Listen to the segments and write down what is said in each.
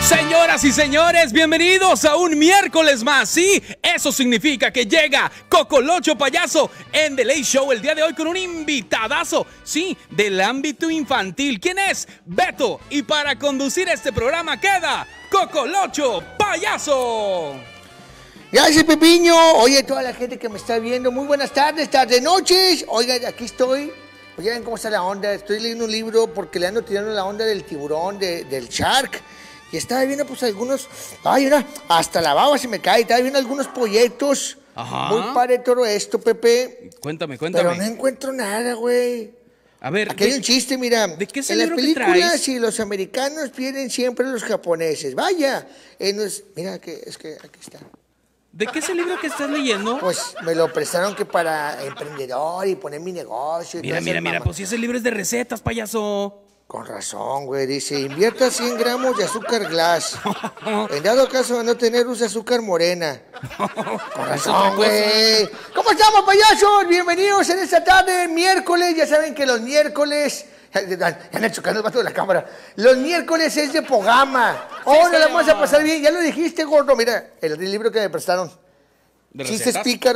Señoras y señores, bienvenidos a un miércoles más. Sí, eso significa que llega Cocolocho Payaso en The Late Show el día de hoy con un invitadazo, sí, del ámbito infantil. ¿Quién es? Beto. Y para conducir este programa queda Cocolocho Payaso. Gracias, Pepiño. Oye, toda la gente que me está viendo, muy buenas tardes, tardes, noches. Oigan, aquí estoy. Pues ya ven cómo está la onda. Estoy leyendo un libro porque le ando tirando la onda del tiburón, del shark. Y estaba viendo pues algunos, ay, mira, hasta la baba se me cae, estaba viendo algunos proyectos. Ajá. Muy padre todo esto, Pepe. Cuéntame. Pero no encuentro nada, güey. A ver, aquí hay un chiste, mira. ¿De qué es en el las libro que películas, traes? si los americanos pierden siempre a los japoneses. Vaya. Mira, que aquí está. ¿De qué es el libro que estás leyendo? Pues me lo prestaron que para emprendedor y poner mi negocio. Y Mira, pues si ese libro es de recetas, payaso. Con razón, güey, dice, invierta 100 gramos de azúcar glass. En dado caso de no tener, use azúcar morena. Con razón, güey. ¿Cómo estamos, payasos? Bienvenidos en esta tarde, miércoles. Ya saben que los miércoles... Anda chocando el vato de la cámara. Los miércoles es de programa. Hoy nos la vamos a pasar bien. Ya lo dijiste, gordo. Mira, el libro que me prestaron. Chistes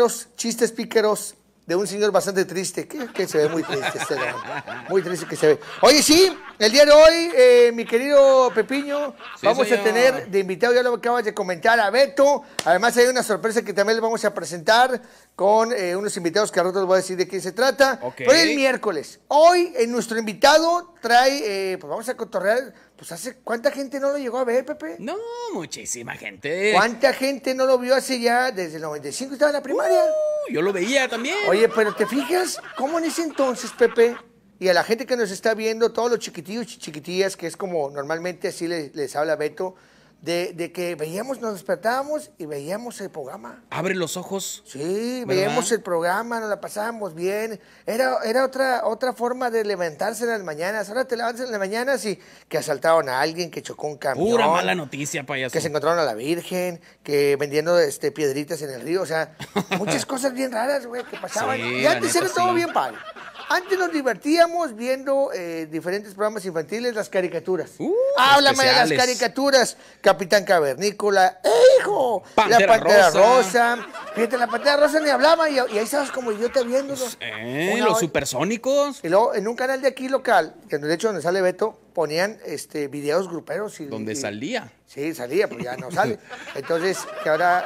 pícaros de un señor bastante triste, que se ve muy triste, muy triste que se ve. Oye, sí, el día de hoy, mi querido Pepiño, sí, vamos a tener de invitado, ya lo acabas de comentar, a Beto. Además hay una sorpresa que también le vamos a presentar con unos invitados que al rato les voy a decir de quién se trata. Okay. Hoy es miércoles. Hoy nuestro invitado trae, pues vamos a cotorrear. Pues ¿cuánta gente no lo llegó a ver, Pepe? No, muchísima gente. ¿Cuánta gente no lo vio hace ya, desde el 95 estaba en la primaria? Yo lo veía también. Oye, pero ¿te fijas cómo en ese entonces, Pepe, y a la gente que nos está viendo, todos los chiquitillos y chiquitillas, que es como normalmente así les habla Beto, de que veíamos, nos despertábamos y veíamos el programa? Abre los ojos. Sí, veíamos el programa, nos la pasábamos bien. Era otra forma de levantarse en las mañanas. Ahora te levantas en las mañanas y que asaltaron a alguien, que chocó un camión. Pura mala noticia, payaso. Que se encontraron a la Virgen, que vendiendo piedritas en el río. O sea, muchas cosas bien raras, güey, que pasaban. Sí, y antes era todo sí. bien padre. Antes nos divertíamos viendo diferentes programas infantiles, las caricaturas. Háblame de las caricaturas. Capitán Cavernícola, hijo! La Pantera Rosa. Fíjate, la Pantera Rosa ni hablaba y ahí estabas como idiota viéndolo. Los supersónicos. Y luego, en un canal de aquí local, que de hecho donde sale Beto, ponían videos gruperos. ¿Dónde salía? Sí, salía, pues ya no sale. Entonces, que ahora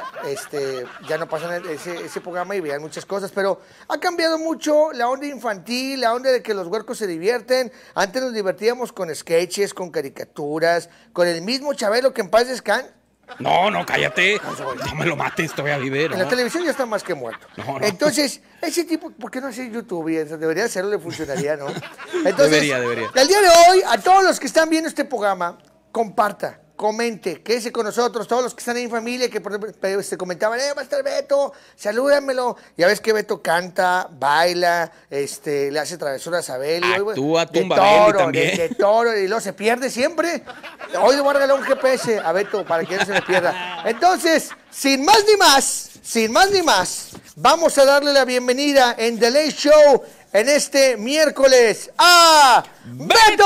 ya no pasan ese programa y veían muchas cosas. Pero ha cambiado mucho la onda infantil, la onda de que los huercos se divierten. Antes nos divertíamos con sketches, con caricaturas, con el mismo Chabelo, que en paz descanse. No, cállate. No me lo mates, todavía vive, ¿no? En la televisión ya está más que muerto. No. Entonces, ese tipo, ¿por qué no hace YouTube? Debería hacerlo, le funcionaría, ¿no? Entonces, debería. El día de hoy, a todos los que están viendo este programa, comparta, comente, quédese con nosotros, todos los que están ahí en familia, que comentaban, va a estar Beto, salúdamelo. Ya ves que Beto canta, baila, le hace travesuras a Abel. Actúa, tumba de a Abel toro, también. de toro, y luego se pierde siempre. Hoy le voy a regalar un GPS a Beto para que no se me pierda. Entonces, sin más ni más, vamos a darle la bienvenida en The Late Show en este miércoles a Beto.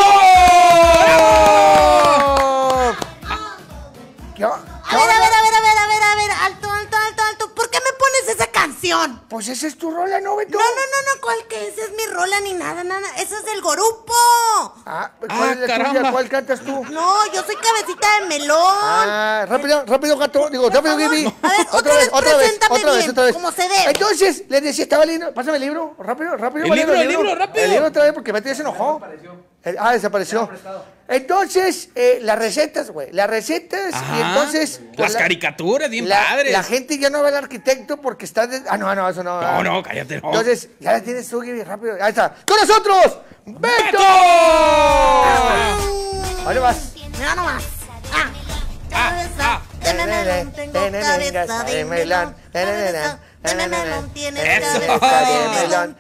A ver, alto, ¿por qué me pones esa canción? Pues esa es tu rola, ¿no, Beto? No, ¿cuál que esa es mi rola ni nada, esa es del Gorupo. ¿Cuál es la tuya? ¿Cuál cantas tú? No, yo soy Cabecita de Melón. Rápido, gato, rápido, Gibi. A ver, otra vez, como se debe. Entonces, les decía, estaba leyendo, pásame el libro, rápido. El libro, rápido. El libro otra vez porque Beto ya se enojó. Desapareció. Entonces, las recetas, güey. Y entonces... Las caricaturas, bien padres. La gente ya no ve al arquitecto porque está... No, eso no. No, cállate, no. Entonces, ya la tienes tú, Gibi, rápido. Ahí está. ¡Con nosotros, Beto! ¿Dónde vas? Mira nomás. De melón, tengo cabeza de melón. De melón, tienes cabeza de melón.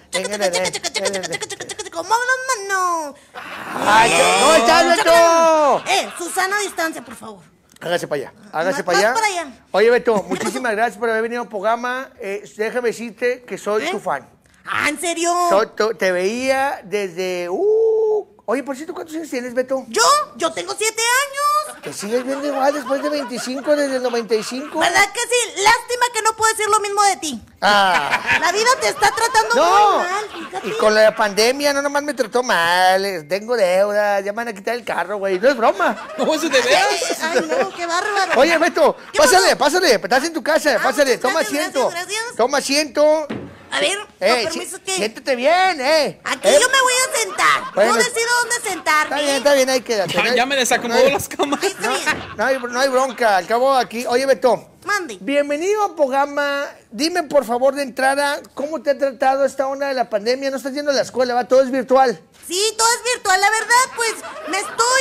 Como las manos. ¡No está, Beto! Susana, a distancia, por favor. Hágase para allá. Más para allá. Oye, Beto, muchísimas gracias por haber venido al programa. Déjame decirte que soy tu fan. ¿En serio? Te veía desde... Oye, por cierto, ¿cuántos años tienes, Beto? ¿Yo tengo 7 años. Te sigues viendo igual después de 25, desde el 95. ¿Verdad que sí? Lástima que no puedo decir lo mismo de ti. Ah. La vida te está tratando No, muy mal, fíjate. y con la pandemia no nomás me trató mal, tengo deudas, ya me van a quitar el carro, güey, no es broma. ¿Cómo se te veas? Ay, no, qué bárbaro. Oye, Beto, ¿Qué pásale, pasó? estás en tu casa, pásale, muchas toma gracias, asiento, gracias. toma asiento. A ver, con permiso, ¿qué? Siéntate bien, Aquí yo me voy a sentar. Bueno, Yo decido dónde sentarme. Está bien, ahí quédate. Ya me desacomodó las cámaras. Ahí está bien. No hay bronca, al cabo aquí. Oye, Beto, Mande. bienvenido a Programa. Dime, por favor, de entrada, ¿cómo te ha tratado esta onda de la pandemia? No estás yendo a la escuela, va, todo es virtual. Sí, todo es virtual. La verdad, pues, me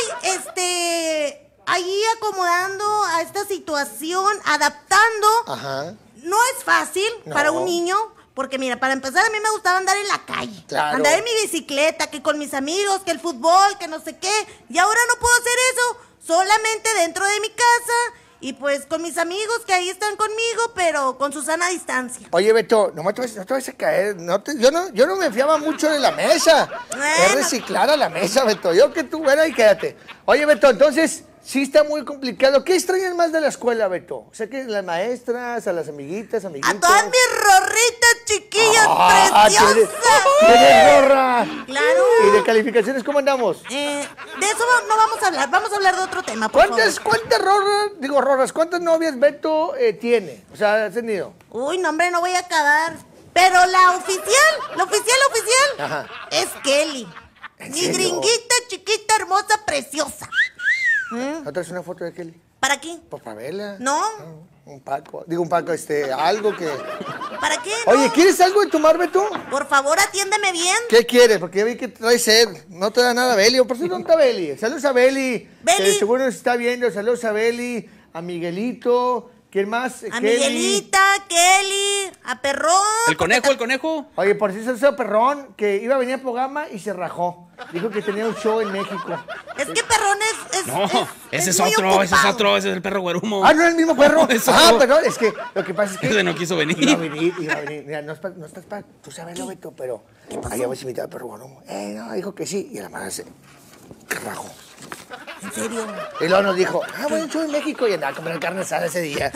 estoy, ahí acomodando a esta situación, adaptando. Ajá. No es fácil No. para un niño, porque mira, para empezar a mí me gustaba andar en la calle. Claro. Andar en mi bicicleta, que con mis amigos, que el fútbol, que no sé qué. Y ahora no puedo hacer eso, solamente dentro de mi casa y pues con mis amigos que ahí están conmigo, pero con su sana distancia. Oye, Beto, no te vas a caer. Yo no me fiaba mucho de la mesa. Bueno. Es reciclar a la mesa, Beto. Yo que tú, bueno, ahí quédate. Oye, Beto, entonces, sí está muy complicado. ¿Qué extrañas más de la escuela, Beto? O sea, que las maestras, a las amiguitas, amiguitos. A todas mis rorritas chiquillas ¿Tienes preciosas. gorra? Claro. ¿Y de calificaciones cómo andamos? De eso no vamos a hablar de otro tema, por ¿Cuántas rorras, cuántas novias Beto tiene? O sea, has tenido. Uy, no, hombre, no voy a acabar. Pero la oficial Ajá. es Kelly. ¿En Mi serio? gringuita, chiquita, hermosa, preciosa. ¿No traes una foto de Kelly? ¿Para qué? Pues para verla. No. Un Paco, algo que... ¿Para qué? Oye, No. ¿quieres algo de tomar, Beto? Por favor, atiéndeme bien. ¿Qué quieres? Porque ya vi que traes sed. No te da nada, Beli. Por si ¿dónde está Beli? Saludos a Beli. Beli. Que seguro nos está viendo. Saludos a Beli, a Miguelito. ¿Quién más? A Kelly. Miguelita, Kelly, a Perrón. El conejo. Oye, por si se Perrón, que iba a venir al programa y se rajó. Dijo que tenía un show en México. Es que Perrón es No, ese es muy otro, ocupado. ese es el perro güerumo. Ah, ¿no es el mismo perro? Eso. Perdón, es que lo que pasa es que... Ese no quiso venir. Iba a venir. Mira, no estás para... Tú sabes lo, Beto, pero... Allá vas a invitar al perro güerumo. No, dijo que sí. Y a la madre se rajó. ¿En serio? Y luego nos dijo, bueno, show en México y andaba a comer carne asada ese día.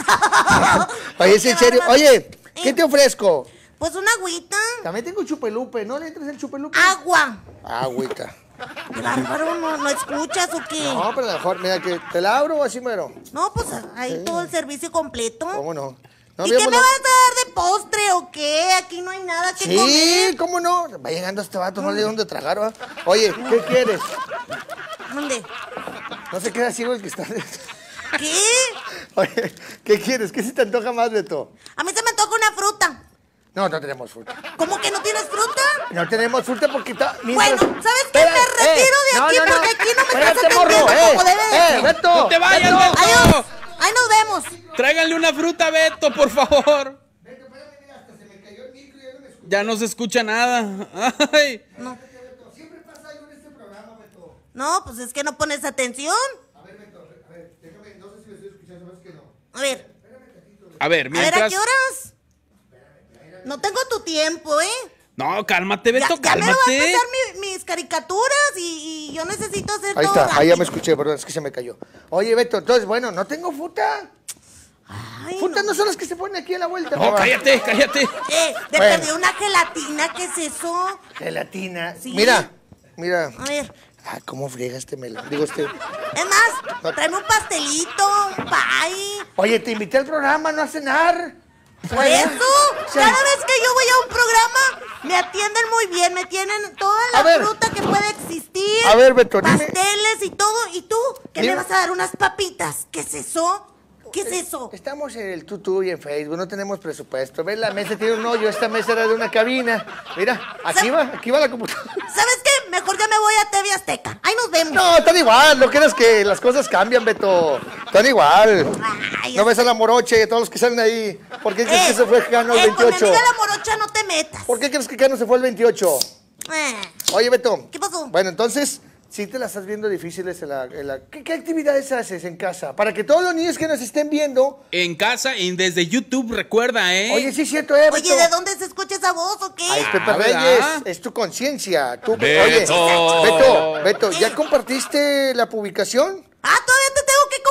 Oye, es en serio. Oye, ¿qué te ofrezco? Pues una agüita. También tengo chupelupe. ¿No le entras el chupelupe? Agua. Agüita. Qué bárbaro, ¿no escuchas o qué? No, pero mejor, mira, que te la abro así mero. No, pues ahí todo el servicio completo. ¿Cómo no? No, ¿Y qué me habíamos- vas a dar de postre o qué? Aquí no hay nada que Sí, comer. ¿cómo no? Va llegando este vato, no le dio dónde tragar, ¿va? Oye, ¿qué quieres? ¿Dónde? No se queda ciego el que está... ¿Qué? Oye, ¿qué quieres? ¿Qué se te antoja más, Beto? A mí se me antoja una fruta. No tenemos fruta. ¿Cómo que no tienes fruta? No tenemos fruta porque está... Bueno, ¿sabes qué? Me retiro de aquí porque aquí no me estás Espérate, morro, atendiendo como debe de ser. Beto. ¡No te vayas, Beto. Beto! Adiós. Ahí nos vemos. Tráiganle una fruta a Beto, por favor. Ya no se escucha nada. Ay. No, pues es que no pones atención. A ver, A ver, ¿a mientras... qué horas? No tengo tu tiempo, ¿eh? No, cálmate, Ya, Beto, ya me va a cálmate. empezar mis caricaturas y yo necesito hacer Ahí todo está, ahí ya me rápido. escuché, perdón, es que se me cayó. Oye, Beto, entonces, bueno, no tengo fruta. Ay, Frutas no son las que se ponen aquí a la vuelta. No, papá. cállate. de Bueno. perdí una gelatina, ¿qué es eso? Gelatina. Sí. Mira. A ver, Ah, ¿cómo friega este melón? Digo, es más, tráeme un pastelito, un pie. Oye, te invité al programa, no a cenar. Por Bueno, eso, o sea, cada vez que yo voy a un programa, me atienden muy bien, me tienen toda A la ver. fruta que puede existir. A ver, Beto, dime. pasteles y todo. ¿Y tú? ¿Qué Dime. me vas a dar? ¿Unas papitas? ¿Qué es eso? ¿Qué es eso? Estamos en el tutú y en Facebook, no tenemos presupuesto. ¿Ves? La mesa tiene un hoyo, esta mesa era de una cabina. Mira, aquí va la computadora. ¿Sabes qué? Mejor ya me voy a TV Azteca. Ahí nos vemos. No, están igual, no creas que las cosas cambian, Beto. Están igual. Ay, No ves a la moroche y a todos los que salen ahí. ¿Por qué crees que se fue Cano el Con mi 28? amiga la morocha no te metas. ¿Por qué crees que Cano se fue el 28? Oye, Beto. ¿Qué pasó? Bueno, entonces, sí te las estás viendo difíciles ¿Qué actividades haces en casa? Para que todos los niños que nos estén viendo... En casa y desde YouTube, recuerda, ¿eh? Oye, sí es cierto, Beto. Oye, ¿de dónde se escucha esa voz o qué? Ahí es Pepe ¿verdad? Reyes, es tu conciencia. Beto. Oye, Beto, ¿ya compartiste la publicación? Ah, todavía te tengo que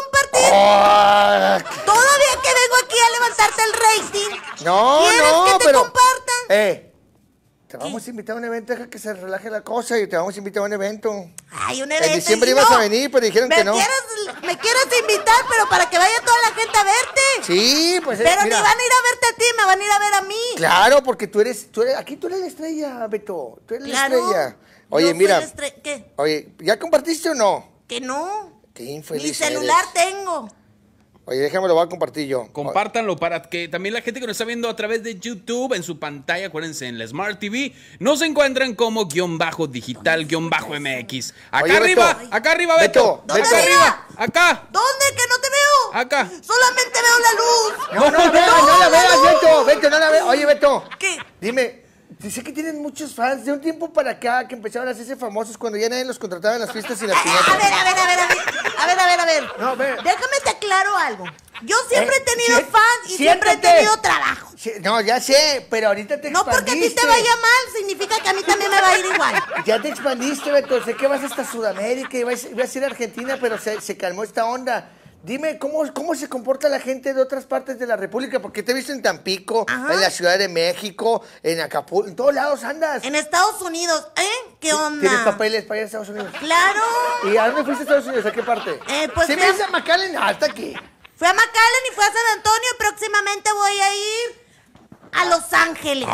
Oh. Todavía que vengo aquí a levantarte el rating. No, ¿Quieres no, que te pero... compartan? Te vamos a invitar a un evento, deja que se relaje la cosa y te vamos a invitar a un evento. Ay, un evento. En diciembre y ibas no, a venir, pero dijeron que no. Me quieres invitar, pero para que vaya toda la gente a verte. Sí, pues Pero mira. ni van a ir a verte a ti, me van a ir a ver a mí. Claro, porque aquí tú eres la estrella, Beto. Tú eres Claro, la estrella. yo Oye, soy mira. ¿Qué? Oye, ¿ya compartiste o no? Que no. Qué infeliz Mi celular eres. tengo. Oye, déjame, lo voy a compartir yo. Compártanlo para que también la gente que nos está viendo a través de YouTube en su pantalla, acuérdense, en la Smart TV, nos encuentran como _digital_MX. Acá Oye, arriba, Beto. acá arriba, Beto. ¿Dónde Acá arriba, acá, ¿Dónde? Que no te veo. acá. Solamente veo la luz. No la veas, Beto. Beto, no la veas. Oye, Beto. ¿Qué? Dime, dice que tienen muchos fans de un tiempo para acá que empezaron a hacerse famosos cuando ya nadie los contrataba en las fiestas y las piñatas. A ver. No, ve. Déjame te aclaro algo. Yo siempre he tenido sí, fans y siempre he siéntate. tenido trabajo. Sí, no, ya sé, pero ahorita te No expandiste. porque a ti te vaya mal, significa que a mí también me va a ir igual. Ya te expandiste, Beto. Sé que vas hasta Sudamérica, ibas a ir a Argentina, pero se calmó esta onda. Dime, ¿cómo se comporta la gente de otras partes de la República? Porque te he visto en Tampico, Ajá. en la Ciudad de México, en Acapulco, en todos lados andas. En Estados Unidos, ¿Qué onda? ¿Tienes papeles para ir a Estados Unidos? Claro. ¿Y a dónde fuiste a Estados Unidos? ¿A qué parte? Pues ¿Se me dice a McAllen? Hasta aquí. Fui a McAllen y fui a San Antonio y próximamente voy a ir a Los Ángeles.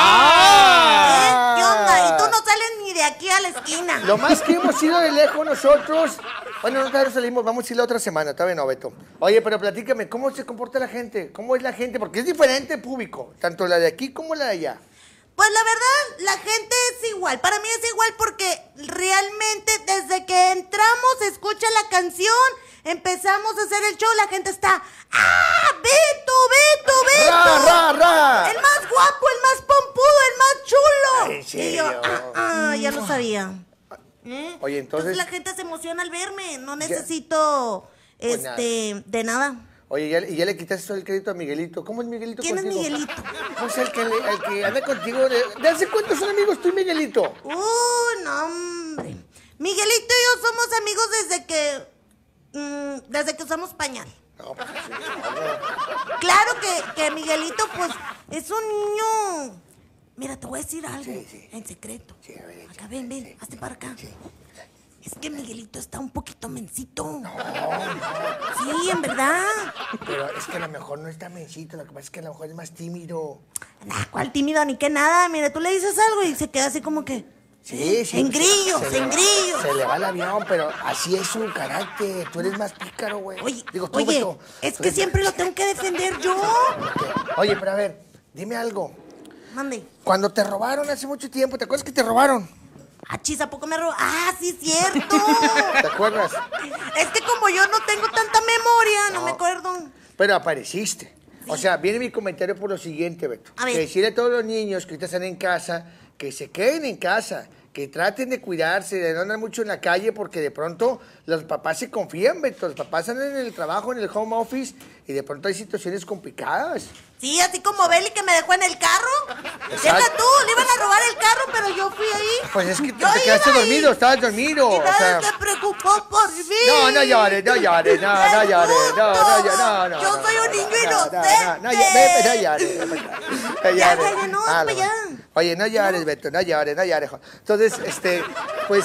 ¿Qué onda? Y tú no sales ni de aquí a la esquina. Lo más que hemos ido de lejos nosotros... Bueno, nosotros salimos, vamos a ir la otra semana, todavía no, Beto. Oye, pero platícame, ¿cómo se comporta la gente? ¿Cómo es la gente? Porque es diferente el público, tanto la de aquí como la de allá. Pues la verdad, la gente es igual. Para mí es igual porque realmente desde que entramos, se escucha la canción, empezamos a hacer el show, la gente está... ¡Ah! ¡Beto! ¡Ra! El más guapo, el más pompudo, el más chulo. ¿En serio? Y yo, ya lo sabía. Oye, entonces la gente se emociona al verme. No necesito, Pues nada. de nada. Oye, y ya le quitaste todo el crédito a Miguelito. ¿Cómo es Miguelito ¿Quién es contigo? Miguelito? Pues el que anda contigo. ¿De hace cuántos son amigos tú y Miguelito? No, hombre. Miguelito y yo somos amigos desde que usamos pañal. No, pues sí, Claro que Miguelito, pues, es un niño... Mira, te voy a decir algo, Sí. en secreto. Sí, a ver, Acá, ven, sí. hazte para acá. Sí. Es que Miguelito está un poquito mencito. No. Sí, en verdad. Pero es que a lo mejor no está mencito, lo que pasa es que a lo mejor es más tímido. Nah, ¿cuál tímido ni qué nada? Mira, tú le dices algo y se queda así como que... Sí. En grillos, se en le va- grillos. Se le va el avión, pero así es su carácter. Tú eres más pícaro, güey. Oye, Digo, tú, Beto, es tú que eres siempre lo tengo que defender yo. Oye, pero a ver, dime algo. Mande. Cuando te robaron hace mucho tiempo, ¿te acuerdas que te robaron? Ah, chis, ¿a poco me robó? Ah, sí, cierto. ¿Te acuerdas? Es que como yo no tengo tanta memoria, no me acuerdo. Pero apareciste. O sea, viene mi comentario por lo siguiente, Beto. A ver. Que decirle a todos los niños que ahorita están en casa, que se queden en casa, que traten de cuidarse, de no andar mucho en la calle, porque de pronto los papás se confían, Beto. Los papás andan en el trabajo, en el home office, y de pronto hay situaciones complicadas. Sí, así como Beli que me dejó en el carro. Deja tú, le iban a robar el carro, pero yo fui ahí. Pues es que te Yo quedaste iba ahí. dormido, estabas dormido. Y O nadie sea, se preocupó por mí. no llores, no llores, no ¡Qué llores, no gusto! Yo soy un niño inocente. No llores, no llores. Ya, no, Ah, para allá. Oye, no llores, Beto, no llores. Entonces, pues,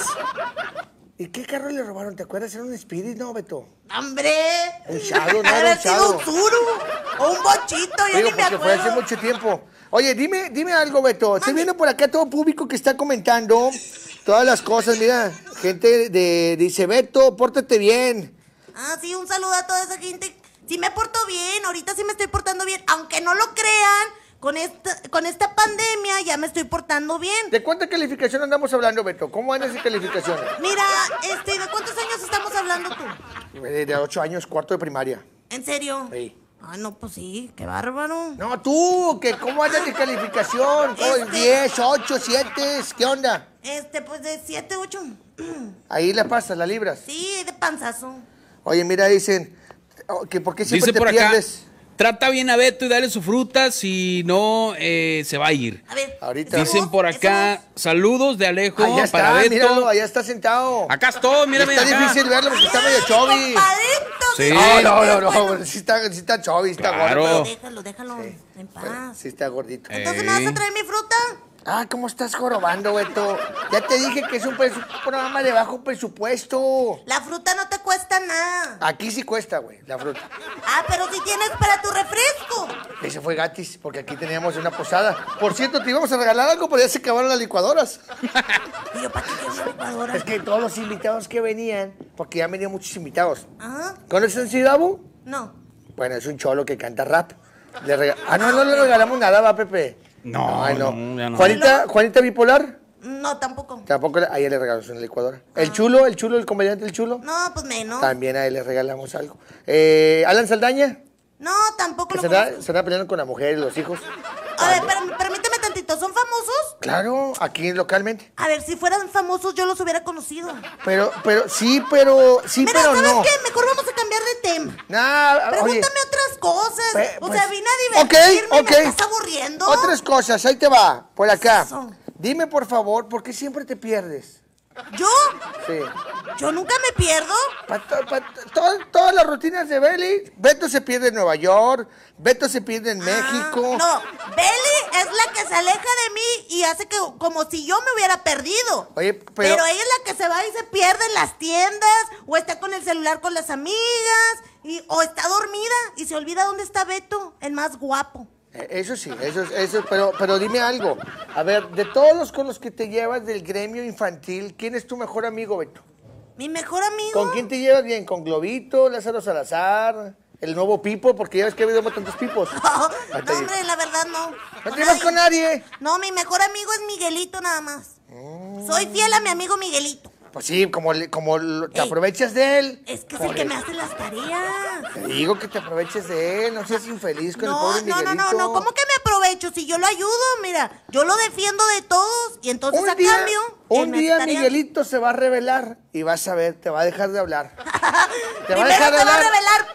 ¿y qué carro le robaron? ¿Te acuerdas? Era un Spirit, ¿no, Beto? ¡Hombre! Un Shadow, no Ha de era un haber sido Shadow. un Zuru o un bochito, yo Digo, ni me porque fue hace acuerdo. mucho tiempo. Oye, dime algo, Beto. Estoy viendo por acá todo público que está comentando todas las cosas. Mira, gente dice, Beto, pórtate bien. Ah, sí, un saludo a toda esa gente. Sí me porto bien, ahorita sí me estoy portando bien. Aunque no lo crean, con esta pandemia ya me estoy portando bien. ¿De cuánta calificación andamos hablando, Beto? ¿Cómo andas en calificaciones? Mira, ¿de cuántos años estamos hablando tú? De 8 años, cuarto de primaria. ¿En serio? Sí. Ah, no, pues sí, qué bárbaro. No, tú, ¿cómo andas de calificación? ¿Cómo, 10, 8, 7? ¿Qué onda? Pues de 7, 8. Ahí la pasas, la libras. Sí, de panzazo. Oye, mira, dicen, que ¿por qué siempre Dice te por acá, pierdes? trata bien a Beto y dale su fruta, si no, se va a ir. A ver. Ahorita. Dicen por acá, saludos de Alejo Allá está, para Beto. míralo, allá está sentado. Acá estoy, mírame Está acá. difícil verlo porque está medio chubby. Compadrito, Sí. No, sí está chubby, está Claro. gordo. Déjalo en paz. Sí está gordito. Entonces, ¿me vas a traer mi fruta? Ah, ¿cómo estás jorobando, Beto? Ya te dije que es un programa de bajo presupuesto. La fruta no te cuesta nada. Aquí sí cuesta, güey, la fruta. Ah, pero si tienes para tu refresco. Ese fue gratis, porque aquí teníamos una posada. Por cierto, te íbamos a regalar algo, pero ya se acabaron las licuadoras. ¿Y yo para qué quiero una licuadora? Es que todos los invitados que venían, porque ya han venido muchos invitados. Ajá. ¿Conoces a Sidabu? No. Bueno, es un cholo que canta rap. No le regalamos nada, va, Pepe. No, Ay, no. ya no. Juanita Bipolar. No, tampoco. Tampoco, a ella le regalamos una licuadora. El chulo, el comediante El Chulo. No, pues menos. También a él le regalamos algo. Alan Saldaña, No, tampoco que lo se conozco. está peleando con la mujer y los hijos. A ver, permíteme tantito. ¿Son famosos? Claro, aquí localmente. A ver, si fueran famosos yo los hubiera conocido. Pero Mira, ¿sabes no. qué? Mejor vamos a cambiar de tema. Nah, oye, Pregúntame otras cosas. O sea, pues, vine a divertirme. ok. ¿Me estás aburriendo? otras cosas, ahí te va, por acá. Eso. Dime, por favor, ¿por qué siempre te pierdes? ¿Yo? Sí. ¿Yo nunca me pierdo? Todas las rutinas de Belly, Beto se pierde en Nueva York, Beto se pierde en México. No, Belly es la que se aleja de mí y hace que como si yo me hubiera perdido. Oye, pero ella es la que se va y se pierde en las tiendas, o está con el celular con las amigas, o está dormida y se olvida dónde está Beto, el más guapo. Eso sí, eso, pero dime algo. A ver, de todos los con los que te llevas del gremio infantil, ¿quién es tu mejor amigo, Beto? ¿Mi mejor amigo? ¿Con quién te llevas bien? ¿Con Globito, Lázaro Salazar, el nuevo Pipo? Porque ya ves que ha habido tantos Pipos. No, hombre, la verdad no. ¿No te llevas con nadie? No, mi mejor amigo es Miguelito nada más. Soy fiel a mi amigo Miguelito. Pues sí, te aprovechas de él. Es que es el que me hace las tareas. Te digo que te aproveches de él, no seas infeliz con el pobre Miguelito. No, ¿cómo que me aprovecho? Si yo lo ayudo, mira, yo lo defiendo de todos y entonces a cambio... Un día Miguelito se va a revelar y vas a ver, te va a dejar de hablar. Primero te va a revelar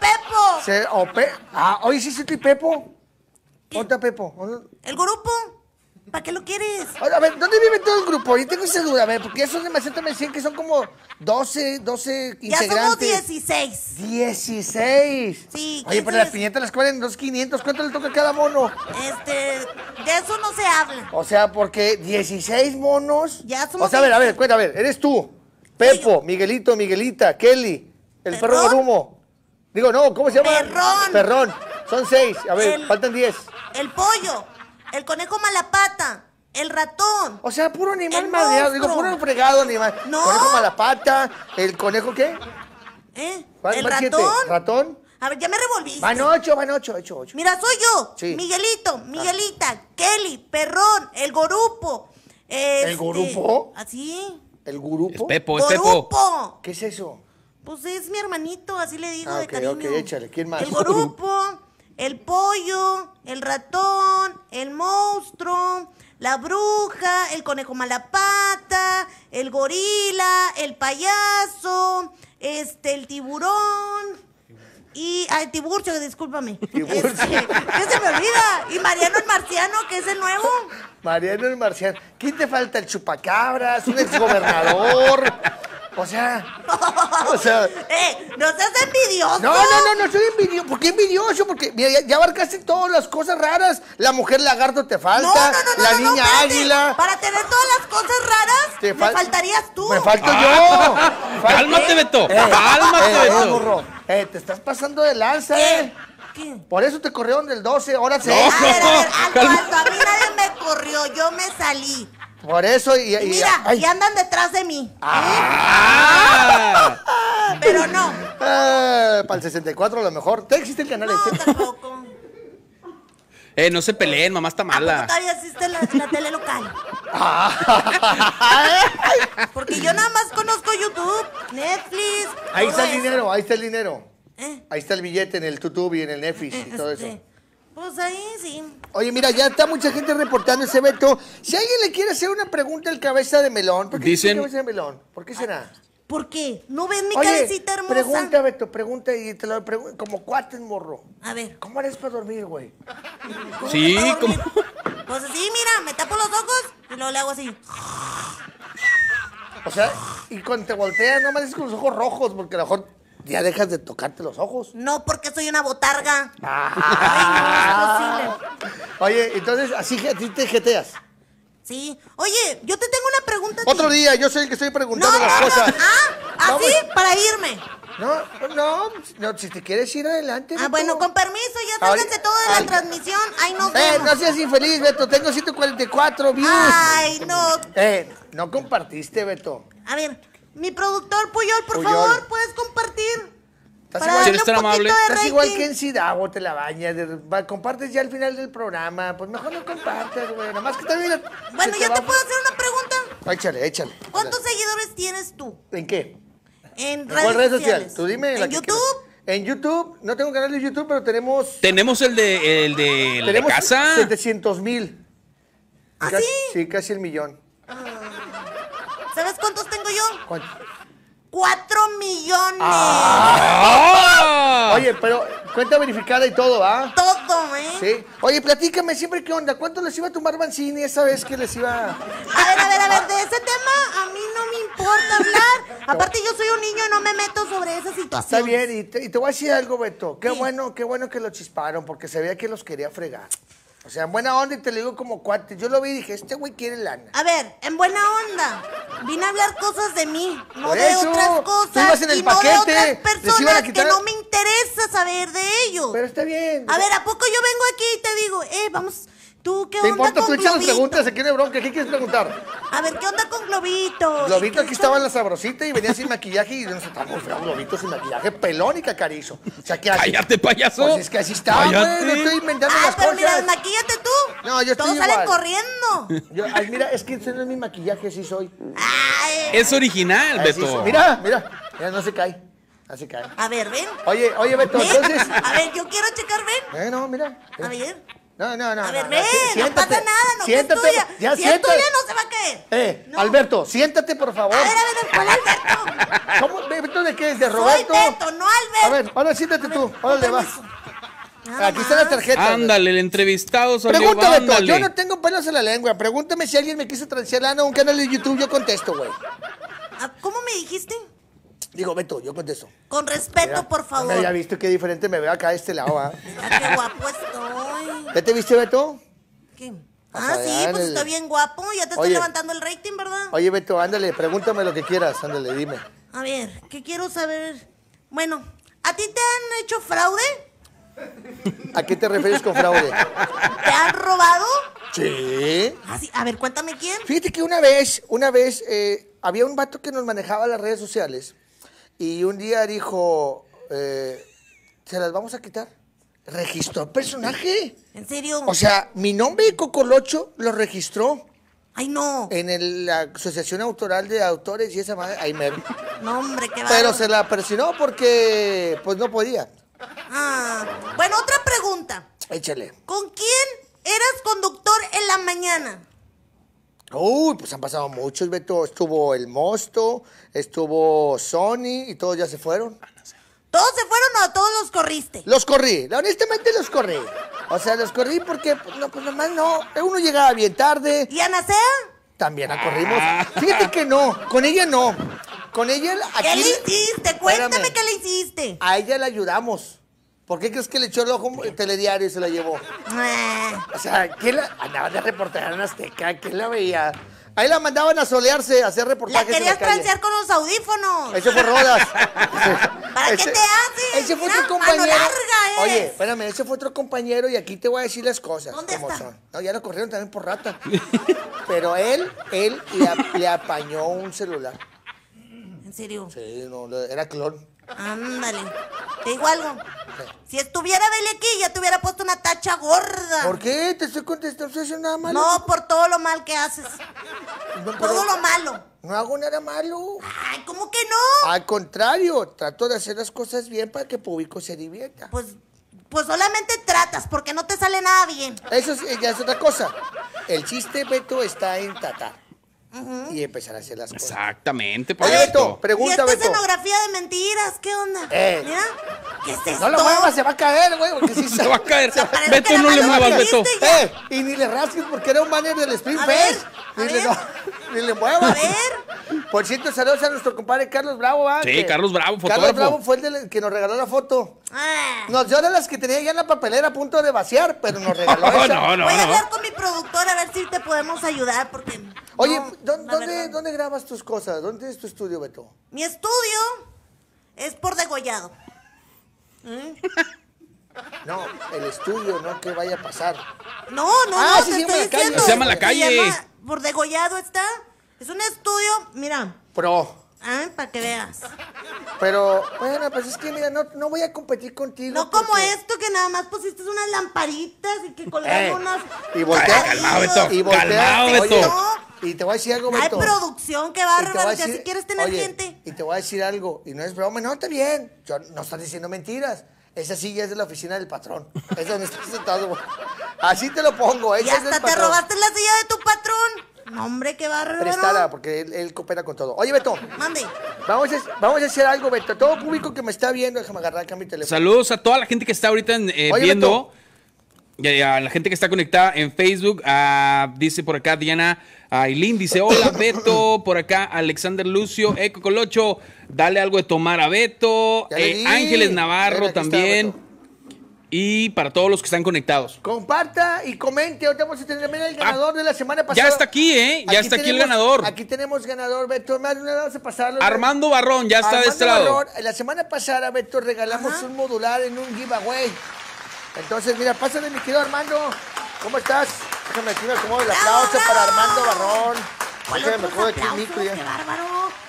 Pepo. Oye, sí, sí, Pepo. ¿Dónde está Pepo? ¿El grupo? ¿Para qué lo quieres? A ver, ¿dónde vive todo el grupo? Yo tengo esa duda, a ver, porque ya son demasiado, me decían que son como 12 Ya integrantes. somos 16. 16. Sí. Oye, pero las piñatas las cobran 2,500. ¿Cuánto le toca a cada mono? De eso no se habla. O sea, porque 16 monos. Ya somos O sea, a ver, cuenta, a ver, eres tú, Pepo, Miguelito, Miguelita, Kelly, el perro ¿Perrón? Gorumo. Digo, no, ¿cómo se llama? Perrón. Son 6. A ver, faltan 10. El pollo, el conejo malapata, el ratón. O sea, puro animal El madreado. Digo, monstruo. puro fregado animal. No. Conejo malapata, el conejo, ¿qué? ¿El Van 7. ratón? ¿Ratón? A ver, ya me revolviste. Van 8. Mira, soy yo. Sí. Miguelito, Miguelita, Kelly, Perrón, el Gorupo. ¿El Gorupo? ¿Así? ¿El gurupo? Pepo, es Pepo. Gorupo. ¿Qué es eso? Pues es mi hermanito, así le digo de Ok, cariño. ok, échale. ¿Quién más? El Gorupo, el pollo, el ratón, el monstruo, la bruja, el conejo malapata, el gorila, el payaso, el tiburón y... el tiburcio, discúlpame. Tiburcio. ¿Qué se me olvida? Y Mariano el marciano, que es el nuevo. Mariano el Marciano. ¿Quién te falta? ¿El chupacabras? ¿Un exgobernador? O sea... No seas envidioso. No, soy envidioso. ¿Por qué envidioso? Porque mira, ya abarcaste todas las cosas raras. La mujer lagarto te falta, la niña espérate. águila. Para tener todas las cosas raras, Te me faltarías tú. Me falto yo. Cálmate, Beto. Cálmate, Beto. burro. Te estás pasando de lanza, ¿Qué? Por eso te corrieron del 12, ahora 6. A ver, alto, calma. alto. A mí nadie me corrió, yo me salí. Por eso Y mira, ay. y andan detrás de mí. Ah. Pero no. Para el 64 a lo mejor. ¿Te existe el canal No, ese? tampoco. No se peleen, mamá está ¿A poco mala. todavía existe la tele local? Porque yo nada más conozco YouTube, Netflix. Ahí todo está el eso. dinero, ahí está el dinero. ¿Eh? Ahí está el billete en el YouTube y en el Netflix y todo eso. Pues ahí sí. Oye, mira, ya está mucha gente reportando ese Beto. Si alguien le quiere hacer una pregunta al cabeza de melón, ¿por qué Dicen- cabeza de melón? ¿Por qué será? ¿Por qué? ¿No ves mi Oye, cabecita hermosa? pregunta, Beto, pregunta y te lo pregunto como cuates, morro. A ver. ¿Cómo eres para dormir, güey? ¿cómo Sí, me puedo como- dormir? Pues así, mira, me tapo los ojos y luego le hago así. O sea, y cuando te volteas, no me haces con los ojos rojos, porque a lo mejor ya dejas de tocarte los ojos. No, porque soy una botarga. Ah. Ay, no, es posible. Oye, entonces, así a ti te jeteas. Sí. Oye, yo te tengo una pregunta a ti. Otro día, yo soy el que estoy No, preguntando no, las no. cosas. Ah, No, así, pues, para irme. no, si te quieres ir adelante. Ah, Beto. bueno, con permiso, ya Ay, sálganse todo de ay. la transmisión. Ay, nos vemos. No seas infeliz, Beto, tengo 144 views. Ay, no. No compartiste, Beto. A ver, mi productor Puyol, por Puyol. favor, ¿puedes compartir? Estás Para igual- darle ¿Quieres un ser poquito amable? de Estás rating. igual que en Sidagua, te la bañas, compartes ya al final del programa, pues mejor no compartas, güey, nada más que también... Bueno, ¿yo te puedo hacer una pregunta? Échale. ¿Cuántos seguidores tienes tú? ¿En qué? En ¿En cuál red social? sociales. Tú dime. ¿En YouTube? En YouTube, no tengo canal de YouTube, pero tenemos... Tenemos el de casa. 700,000. ¿Ah, Casi- sí? Sí, casi el millón. ¿Sabes cuántos tengo yo? ¿Cuánto? 4 millones. ¡Ah! Oye, pero cuenta verificada y todo, ¿va? Todo, ¿eh? Sí. Oye, platícame siempre qué onda. ¿Cuánto les iba a tumbar Mancini esa vez que les iba...? A ver, de ese tema a mí no me importa hablar. Aparte yo soy un niño y no me meto sobre esa situación. Está bien, y te voy a decir algo, Beto. Qué Sí. bueno que lo chisparon, porque se veía que los quería fregar. O sea, en buena onda, y te lo digo como cuate. Yo lo vi y dije, este güey quiere lana. A ver, en buena onda. Vine a hablar cosas de mí, no Por de eso, otras tú cosas. ibas en el y no de paquete, otras les iban a personas quitar- que no me interesa saber de ellos. Pero está bien. A ver, ¿a poco yo vengo aquí y te digo, vamos, tú qué ¿Te onda importa? con Tú echas las Globito? preguntas, aquí no hay bronca. ¿Qué quieres preguntar? A ver, ¿qué onda con Globito? Globito aquí ¿Qué estaba en la sabrosita y venía sin maquillaje y nos estamos feo Globito sin maquillaje, pelón y cacarizo. O sea, ¿qué hace? ¡Cállate, payaso! Pues es que así está, güey. ¡Cállate! No estoy inventando Ah, las pero cosas. mira, maquíllate tú. No, yo estoy Todos salen igual. corriendo. Ay, mira, es que ese no es mi maquillaje, sí soy. Ay. Es original, Así Beto. soy. Mira, no se cae. No se cae. A ver, ven. Oye, Beto, Ven. entonces... A ver, yo quiero checar, ven. No, mira. A ver. No. A ver, no, ven. No siéntate. pasa nada, no Siéntate. es tuya. Ya Si es siéntate. tuya, no se va a caer. No. Alberto, siéntate, por favor. A ver, ¿cuál Alberto? ¿Cómo? ¿Beto de qué es? ¿De Soy Roberto? Beto, no Alberto. A ver, ahora siéntate tú. Órale, va. Nada Aquí están las más. tarjetas. Ándale, el entrevistado salió. Pregunta, Beto. ándale. Yo no tengo pelos en la lengua. Pregúntame si alguien me quiso transar lana a un canal de YouTube. Yo contesto, güey. Ah, ¿Cómo me dijiste? Digo, Beto, yo contesto. Con respeto, Mira, por favor. hombre, ya viste qué diferente me veo acá de este lado, ¿ah? Mira qué guapo estoy. ¿Ya te viste, Beto? ¿Qué? O Ah, sea, sí, ya pues en el- está bien guapo. Ya te estoy Oye. levantando el rating, ¿verdad? Oye, Beto, ándale, pregúntame lo que quieras. Ándale, dime. A ver, ¿qué quiero saber? Bueno, ¿a ti te han hecho fraude? ¿A qué te refieres con fraude? ¿Te han robado? Sí. Ah, sí. A ver, cuéntame quién. Fíjate que una vez, había un vato que nos manejaba las redes sociales y un día dijo, se las vamos a quitar. Registró personaje. ¿En serio? O sea, mi nombre de Cocolocho lo registró Ay, no. en la Asociación Autoral de Autores y esa madre. Ahí mero. No, hombre, qué Pero bárbaro. se la presionó porque, pues no podía. Ah, bueno, otra pregunta. Échale. ¿Con quién eras conductor en la mañana? Uy, pues han pasado muchos, Beto. Estuvo El Mosto, estuvo Sony y todos ya se fueron. ¿Todos se fueron o a todos los corriste? Los corrí, honestamente los corrí. O sea, los corrí porque, pues, no, pues nomás no. Uno llegaba bien tarde, ¿Y Ana Sea? también la corrimos. Fíjate que no, con ella no. Con ella, aquí... ¿Qué le hiciste? Cuéntame Espérame. qué le hiciste. A ella la ayudamos. ¿Por qué crees que le echó el ojo el telediario y se la llevó? Ah, O sea, ¿quién la... Andaba de reportera en Azteca, ¿quién la veía? Ahí la mandaban a solearse, a hacer la reportajes en la querías calle. transear con los audífonos. Ese fue Rodas. ¿Para qué te haces? Ese fue Mira, otro compañero. mano larga Oye, eres. espérame, ese fue otro compañero y aquí te voy a decir las cosas. ¿Dónde como está? son. No, ya lo corrieron también por rata. Pero él le apañó un celular. ¿En serio? Sí, no, era clon. Ándale. Te digo algo. Si estuviera Beli aquí, ya te hubiera puesto una tacha gorda. ¿Por qué? Te estoy contestando, no estoy haciendo nada malo. No, por todo lo mal que haces. No, pero Todo lo malo. no hago nada malo. Ay, ¿cómo que no? Al contrario, trato de hacer las cosas bien para que el público se divierta. Pues solamente tratas, porque no te sale nada bien. Eso ya es otra cosa. El chiste, Beto, está en tratar. Y empezar a hacer las cosas. Exactamente, Oye, payaso. Beto, pregunta, ¿Y esta Beto. escenografía de mentiras? ¿Qué onda? Mira, ¿qué es esto? No lo muevas, se va a caer, güey, porque sí Se va a caer. parece Beto, que la no le mano muevas, que Beto. viste ya. Y ni le rasques porque era un banner del Spring A ver, Fest. a Ni ver. ni le muevas. A ver. Por cierto, saludos a nuestro compadre Carlos Bravo, ¿va? Sí, Carlos Bravo, fotógrafo. Carlos Bravo fue el que nos regaló la foto. Nos dio de las que tenía ya en la papelera a punto de vaciar, pero nos regaló esa. Voy a hablar con mi productor a ver si te podemos ayudar, porque... Oye, ¿dónde grabas tus cosas? ¿Dónde es tu estudio, Beto? Mi estudio es por degollado. No, el estudio, no que vaya a pasar. No, sí, te se llama estoy La Calle. diciendo. Se llama La Calle. Se llama por degollado está. Es un estudio, mira. Pro. Para que veas. Pero, bueno, pues es que mira, no voy a competir contigo. No como esto que nada más pusiste unas lamparitas y que colgaron unas... Y voltea. Calmado, Beto. Y voltea. Calmado, Oye, Beto. y te voy a decir algo, Hay Beto. producción que Y va a te voy a regalar, decir- si quieres tener oye, gente. Y te voy a decir algo, y no es broma, no, está bien. Yo no estoy diciendo mentiras. Esa silla es de la oficina del patrón. Es donde estás sentado. Así te lo pongo. Y Esa es del hasta te patrón. robaste la silla de tu patrón. No, hombre, qué bárbaro. Prestada, porque él coopera con todo. Oye, Beto, Mande. vamos a hacer algo, Beto. Todo público que me está viendo, déjame agarrar acá mi teléfono. Saludos a toda la gente que está ahorita viendo. Y a la gente que está conectada en Facebook. Dice por acá Diana Ailín, dice hola Beto. Por acá Alexander Lucio, Eco Colocho, dale algo de tomar a Beto. Ya le di. Ángeles Navarro Ven, aquí también. está, Beto. Y para todos los que están conectados. Comparta y comente. Ahorita vamos a tener también el ganador de la semana pasada. Ya está aquí, ¿eh? Ya está aquí el ganador. Aquí tenemos ganador, Beto. Vamos a pasarlo. Armando Barrón, ya está de este lado. Barrón. La semana pasada, Beto, regalamos un modular en un giveaway. Entonces, mira, pásale, mi querido Armando. ¿Cómo estás? Déjame aquí me acomodo el aplauso para Armando Barrón. Déjame me acomodo aquí el micro ya. ¡Qué bárbaro!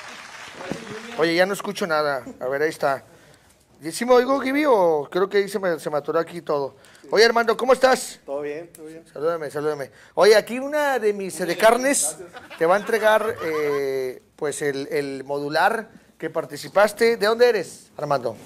Oye, ya no escucho nada. A ver, ahí está. ¿Sí me oigo, Gibi, o creo que ahí se me atoró aquí todo? Oye, Armando, ¿cómo estás? Todo bien, todo bien. Salúdame. Oye, aquí una de mis de carnes te va a entregar pues el modular que participaste. ¿De dónde eres, Armando?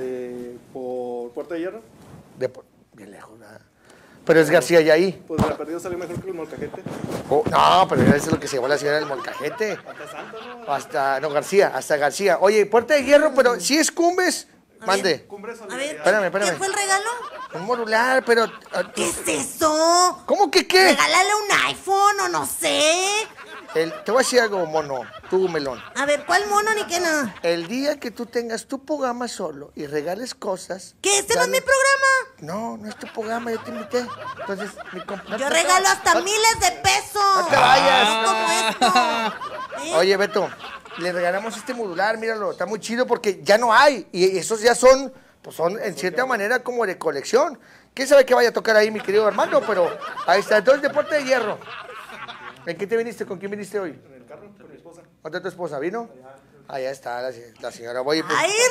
Por Puerto de Hierro. Bien lejos, nada. Pero es García y ahí. Pues la perdida salió mejor que el molcajete. Oh, no, pero eso es lo que se llevó la señora del molcajete. Hasta Santo, ¿no? Hasta García. Oye, Puerta de Hierro, pero si es Cumbres, mande. Cumbres A ver, Solidaridad. Espérame. ¿qué fue el regalo? Un modular, pero... ¿Qué es eso? ¿Cómo que qué? Regálale un iPhone o no sé. Te voy a decir algo, mono, tú, melón. A ver, ¿cuál mono ni qué nada? El día que tú tengas tu programa solo y regales cosas... ¿Qué? ¿Este no es dale- mi programa? No es tu programa, yo te invité. Entonces, Yo regalo hasta miles de pesos. No te vayas. No como esto. ¿Eh? Oye, Beto, le regalamos este modular, míralo, está muy chido porque ya no hay. Y esos ya son, pues son en cierta manera como de colección. ¿Quién sabe qué vaya a tocar ahí, mi querido Armando? Pero ahí está, entonces de Puerta de Hierro. ¿En qué te viniste? ¿Con quién viniste hoy? En el carro con mi esposa. ¿Dónde está tu esposa? ¿Vino? Allá está la señora. Oye, pues... ¡Ay,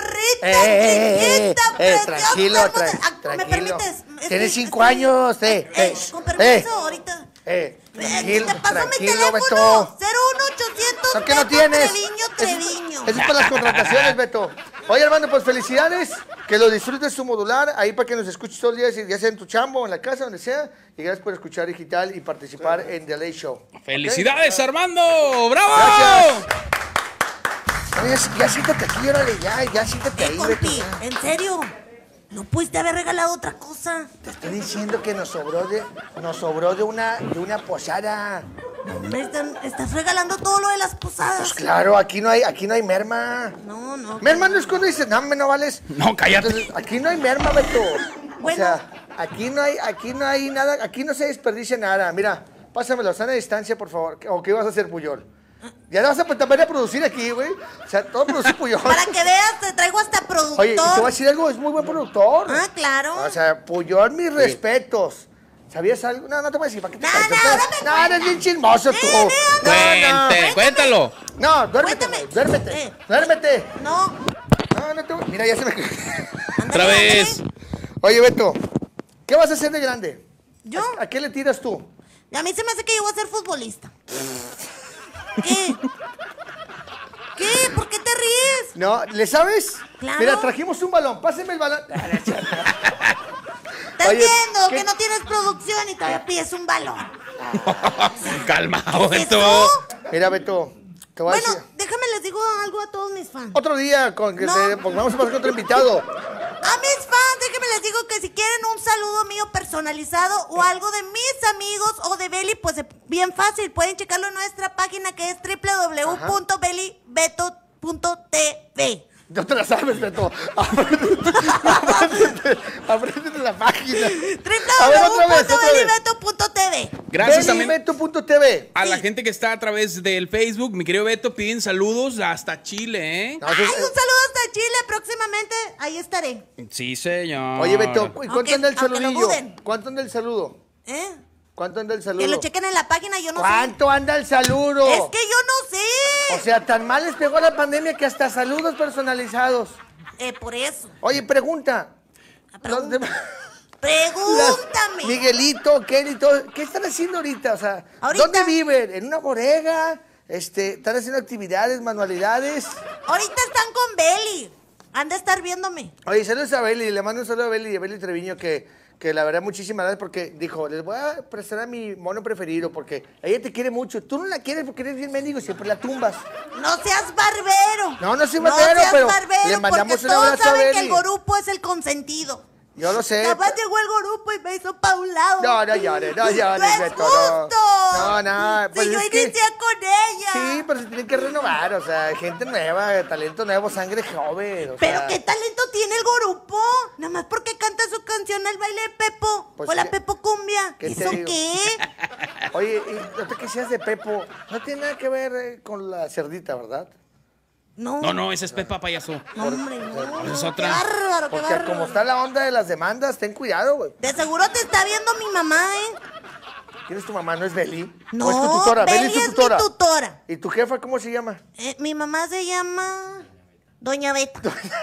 Rorrita, chiquita, tranquilo, preciosa! ¿Me tranquilo. permites? Tienes 5 años, Con permiso, ahorita. Tranquilo, Te paso mi tranquilo, teléfono. Beto. 01800 No, que no tienes. Treviño. Eso es para las contrataciones, Beto. Oye, hermano, pues felicidades. Que lo disfrutes su modular. Ahí para que nos escuches todo el día, ya sea en tu chambo, en la casa, donde sea. Y gracias por escuchar Digital y participar en The Late Show. ¡Felicidades, Armando! ¡Bravo! Gracias. Oye, ya siéntate aquí, órale, ya siéntate ahí, Beto. Compi, ¿en serio? ¿No pudiste haber regalado otra cosa? Te estoy diciendo que nos sobró de una posada. Hombre, estás regalando todo lo de las posadas. Pues claro, aquí no hay merma. No. Merma no es cuando dices, no, me no vales. No, cállate. Entonces, aquí no hay merma, Beto. Bueno. O sea, aquí no hay nada, aquí no se desperdicia nada. Mira, pásamelo a sana distancia, por favor. ¿O qué vas a hacer, Puyol? Ya no vas a también a producir aquí, güey. O sea, todo producir Puyol. Para que veas, te traigo hasta productor. Oye, y te voy a decir algo, es muy buen productor. Ah, claro. O sea, Puyol, mis respetos. ¿Sabías algo? No te voy a decir, ¿para qué te No, cuento? ahora me No, eres bien chismoso tú. Cuéntalo. No, duérmete, Cuéntame. duérmete. Duérmete. No. No te... Mira, ya se me... Otra vez. Oye, Beto, ¿qué vas a hacer de grande? ¿Yo? ¿A qué le tiras tú? A mí se me hace que yo voy a ser futbolista. ¿Qué? ¿Qué? ¿Por qué te ríes? No, ¿le sabes? Claro. Mira, trajimos un balón, páseme el balón. Estás Oye, viendo ¿qué? que no tienes producción y todavía pides un balón. Calmado, ¿Qué es Beto. eso? Mira, Beto, te voy a Bueno, decir... déjame les digo algo a todos mis fans. Otro día, porque vamos a pasar con otro invitado. A mis fans, déjenme les digo que si quieren un saludo mío personalizado o algo de mis amigos o de Beli, pues es bien fácil. Pueden checarlo en nuestra página que es www.belibetto.tv. No te la sabes, Beto. Apréndete la página. www.belibetto.tv. Gracias también Belibetto.tv. a la gente que está a través del Facebook. Mi querido Beto, piden saludos hasta Chile, ¿eh? No, Ay, entonces, un saludo hasta Chile. Próximamente ahí estaré. Sí, señor. oye, Beto, ¿cuánto Aunque- anda el aunque no saludillo? duden. ¿Cuánto anda el saludo? ¿Eh? ¿Cuánto anda el Que saludo? lo chequen en la página, yo no ¿Cuánto anda el saludo? sé. Es que yo no sé. O sea, tan mal les pegó la pandemia que hasta saludos personalizados. Por eso. Oye, pregunta. Los Pregunta. demás- Pregúntame. Miguelito, Kelly, todo, ¿qué están haciendo ahorita? O sea, Ahorita. ¿dónde viven? ¿En una bodega? ¿Están haciendo actividades, manualidades? Ahorita están con Beli. Han de estar viéndome. Oye, saludos a Beli, le mando un saludo a Beli y a Beli Treviño que la verdad muchísimas gracias porque dijo, les voy a prestar a mi mono preferido porque ella te quiere mucho. Tú no la quieres porque eres bien mendigo y siempre la tumbas. No seas barbero. No, no soy barbero, seas pero barbero, le mandamos porque un abrazo a todos saben que Beli. el gorupo es el consentido. Yo lo sé. Capaz llegó el gorupo y me hizo pa' un lado. No llores, no llores, ¡No es Beto, justo! No, pues si yo es que- inicié con ella. Sí, pero se tienen que renovar, o sea, gente nueva, talento nuevo, sangre joven, o Pero sea. qué talento tiene el gorupo. Nada más porque canta su canción El baile de Pepo. Pues o la que- Pepo cumbia. ¿qué te ¿Eso digo? qué? Oye, y no te quisieras de Pepo, no tiene nada que ver con la cerdita, ¿verdad? No. No, esa es Pepa Payaso. No, hombre, no. es otra. Qué bárbaro, qué Porque bárbaro. como está la onda de las demandas, ten cuidado, güey. De seguro te está viendo mi mamá, ¿eh? ¿Quién es tu mamá? ¿No es Beli? No, ¿O es tu tutora? Beli es tu es tutora. mi tutora. ¿Y tu jefa cómo se llama? Mi mamá se llama Doña Beta.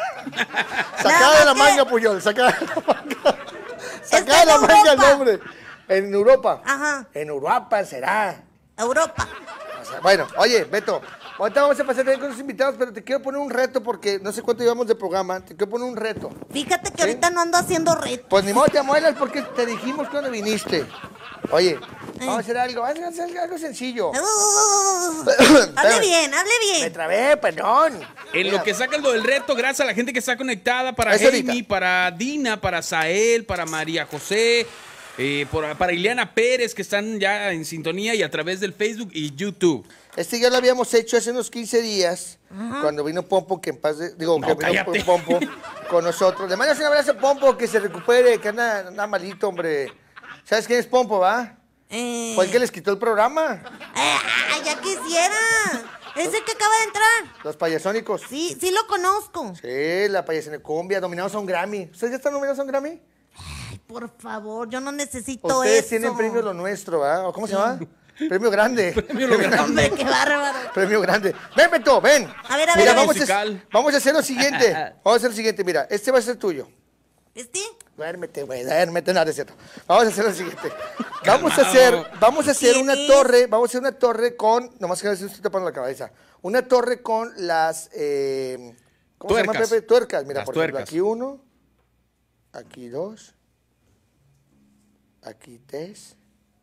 Sacada de la más que- manga, Puyol, sacada de la manga. Está Sacada de la en manga el Europa. nombre. En Europa. Ajá. En Europa será. Europa. O sea, bueno, oye, Beto, ahorita vamos a pasar también con los invitados, pero te quiero poner un reto porque no sé cuánto llevamos de programa. Te quiero poner un reto. Fíjate que ¿Sí? ahorita no ando haciendo reto. Pues ni modo te amuelas porque te dijimos cuando viniste. Oye, vamos a hacer algo, vamos a hacer algo sencillo. Hable bien, hable Me bien. trabé, perdón. En Mira, lo que sacan lo del reto, gracias a la gente que está conectada, para Eso ahorita. Amy, para Dina, para Sael, para María José, para Ileana Pérez, que están ya en sintonía y a través del Facebook y YouTube. Este ya lo habíamos hecho hace unos 15 días, cuando vino Pompo, que en paz digo, No, que vino cállate. Pompo con nosotros. Le mandas un abrazo a Pompo, que se recupere, que anda malito, hombre. ¿Sabes quién es Pompo, va? Fue el que les quitó el programa, Ya quisiera. Ese que acaba de entrar. los payasónicos. Sí, sí lo conozco. Sí, la payasana de cumbia, nominados a un Grammy. ¿Ustedes ya están nominados a un Grammy? Ay, por favor, yo no necesito Ustedes eso. tienen premio lo nuestro, ¿verdad? ¿O ¿cómo se llama? Premio grande. Premio lo grande. Hombre, qué bárbaro. Premio grande. Ven, Beto, ven. A ver, Mira, a ver. vamos a hacer lo siguiente. Vamos a hacer lo siguiente, mira, este va a ser tuyo. ¿Este? Duérmete, güey, duérmete, nada, es cierto. Vamos a hacer lo siguiente. Vamos a hacer una ¿Tienes? torre, vamos a hacer una torre con, nomás que a veces estoy tapando la cabeza, una torre con las, ¿cómo se llama, Tuercas. Pepe? Tuercas, mira, Las por ejemplo, tuercas. aquí 1, aquí 2, aquí 3,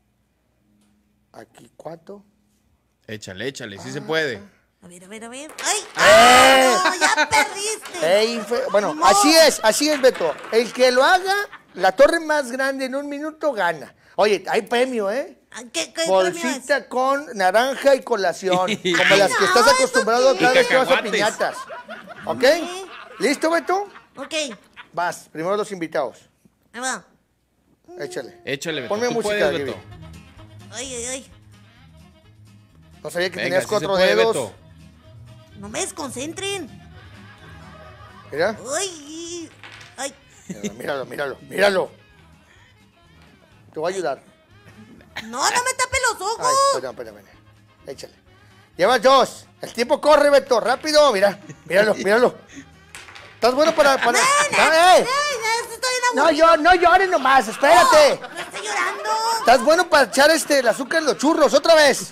aquí 4. Échale, sí se puede. A ver, a ver, a ver. ¡Ay! No, ya perdiste. Bueno, No. así es, Beto. El que lo haga, la torre más grande en un minuto gana. Oye, hay premio, ¿eh? ¿Qué premio es? Bolsita con naranja y colación, como las que no, estás ¿eso acostumbrado qué? cada Y vez que vas a cacahuates. piñatas. ¿Ok? Sí. ¿Listo, Beto? Ok, Vas, primero los invitados. ahí va. Échale. Échale, Beto. Ponme Tú música, puedes, Gaby. Beto. Ay, ay, ay. No sabía que Venga, tenías sí 4 se puede, dedos. Beto. No me desconcentren. Mira, Ay, ay. míralo. Te voy a ayudar. No, no me tape los ojos. Ay, espera. Échale. Llevas 2. El tiempo corre, Beto. Rápido, míralo. ¿Estás bueno para... ¡Ey! Ay, estoy enamorado. No llores nomás, espérate. No estoy llorando. ¿Estás bueno para echar el azúcar en los churros? Otra vez,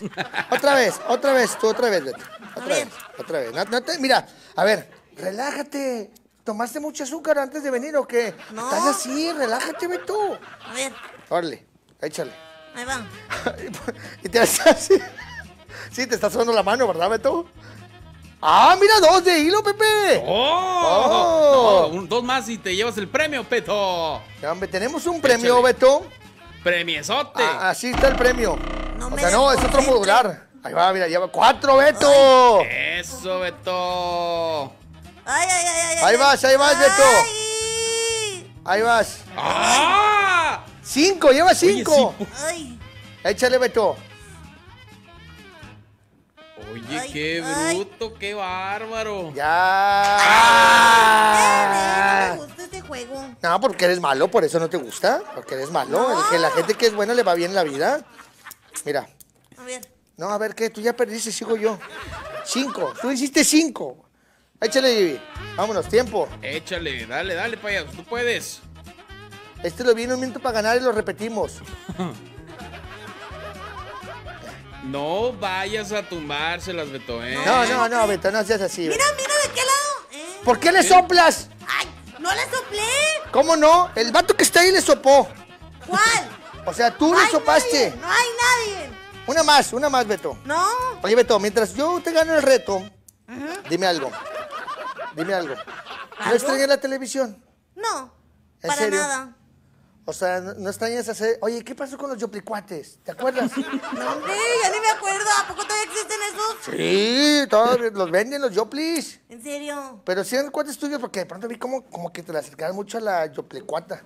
Beto. Otra vez. Mira, a ver, relájate. ¿Tomaste mucho azúcar antes de venir o qué? No. Estás así, relájate, Beto. A ver, Órale, échale. ahí va. Y te haces así. Sí, te está sonando la mano, ¿verdad, Beto? ¡Ah, mira, 2 de hilo, Pepe! ¡Oh! No, 2 más y te llevas el premio, Beto. Ya, hombre, tenemos un premio, Échale. Beto. Premiesote. Así está el premio. No O me sea, no, es otro desconcentre. modular. Ahí va, mira, lleva 4, Beto. Eso, Beto. Ay, ay, ay, ay. Ahí vas, Beto. Ay. Ahí vas. ¡Ah! 5, lleva 5. sí, Ay. Échale, Beto. Oye, Ay, qué ay. bruto, qué bárbaro. Ya. No me gusta este juego. No, porque eres malo, por eso no te gusta. Porque eres malo. No. Es que la gente que es buena le va bien en la vida. Mira. A ver. No, a ver, ¿qué? Tú ya perdiste, sigo yo. 5. Tú hiciste 5. Échale, Jibi. Vámonos, tiempo. Échale, dale, payaso, tú puedes. Este lo viene un minuto para ganar y lo repetimos. No vayas a tumbárselas, Beto, ¿eh? No, Beto, no seas así. Mira, mira de qué lado. ¿Por qué le soplas? Ay, no le soplé. ¿Cómo no? El vato que está ahí le sopó. ¿Cuál? O sea, tú No le hay sopaste. nadie, no hay nadie. Una más, Beto. No. Oye, Beto, mientras yo te gano el reto, dime algo. ¿No ¿Algo? extrañas la televisión? No. ¿En Para serio? nada. O sea, no extrañas hacer... Oye, ¿qué pasó con los yoplicuates? ¿Te acuerdas? No, hombre, ya ni me acuerdo. ¿A poco todavía existen esos? Sí, todos los venden los yoplis. ¿En serio? Pero sí eran cuates tuyos porque de pronto vi como que te la acercabas mucho a la yoplicuata.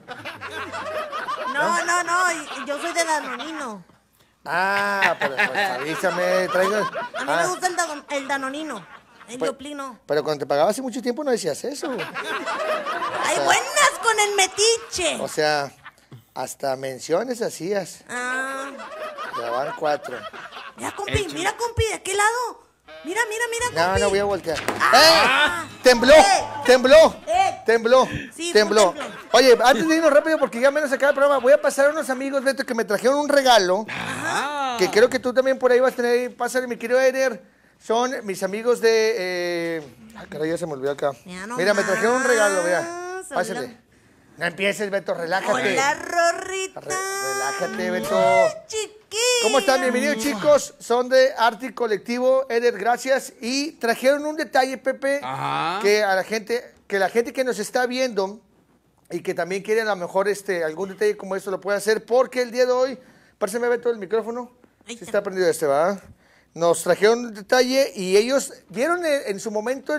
No. Yo soy de Danonino. Ah, pero pues, avísame, traigo... A mí me gusta el Danonino. El Pues- Yoplino. Pero cuando te pagaba hace mucho tiempo no decías eso. ¡Ay, buenas con el metiche! O sea, hasta menciones hacías. Ah. Ya van 4. Mira, compi, ¿de qué lado? Mira, No, compi. no voy a voltear. Ah. ¡Tembló! ¡Tembló! Eh. ¡Tembló! Sí, ¡Tembló! tembló. Oye, antes de irnos rápido, porque ya menos se acaba el programa, voy a pasar a unos amigos, Beto, que me trajeron un regalo. Ah. Que creo que tú también por ahí vas a tener ahí. Pásale, mi querido Eder. Son mis amigos de... caray, ya se me olvidó acá. Mira, me trajeron un regalo, mira. Pásale. No empieces, Beto, relájate. Hola, Rorrita. Relájate, Beto. Chiquilla. ¿Cómo están? Bienvenidos, chicos. Son de Arte Colectivo. Eder, gracias. Y trajeron un detalle, Pepe, Ajá. que a la gente que nos está viendo y que también quiere a lo mejor algún detalle como esto lo puede hacer, porque el día de hoy, pásame, Beto, el micrófono. Ahí Sí está. está prendido ¿va? Nos trajeron un detalle y ellos vieron en su momento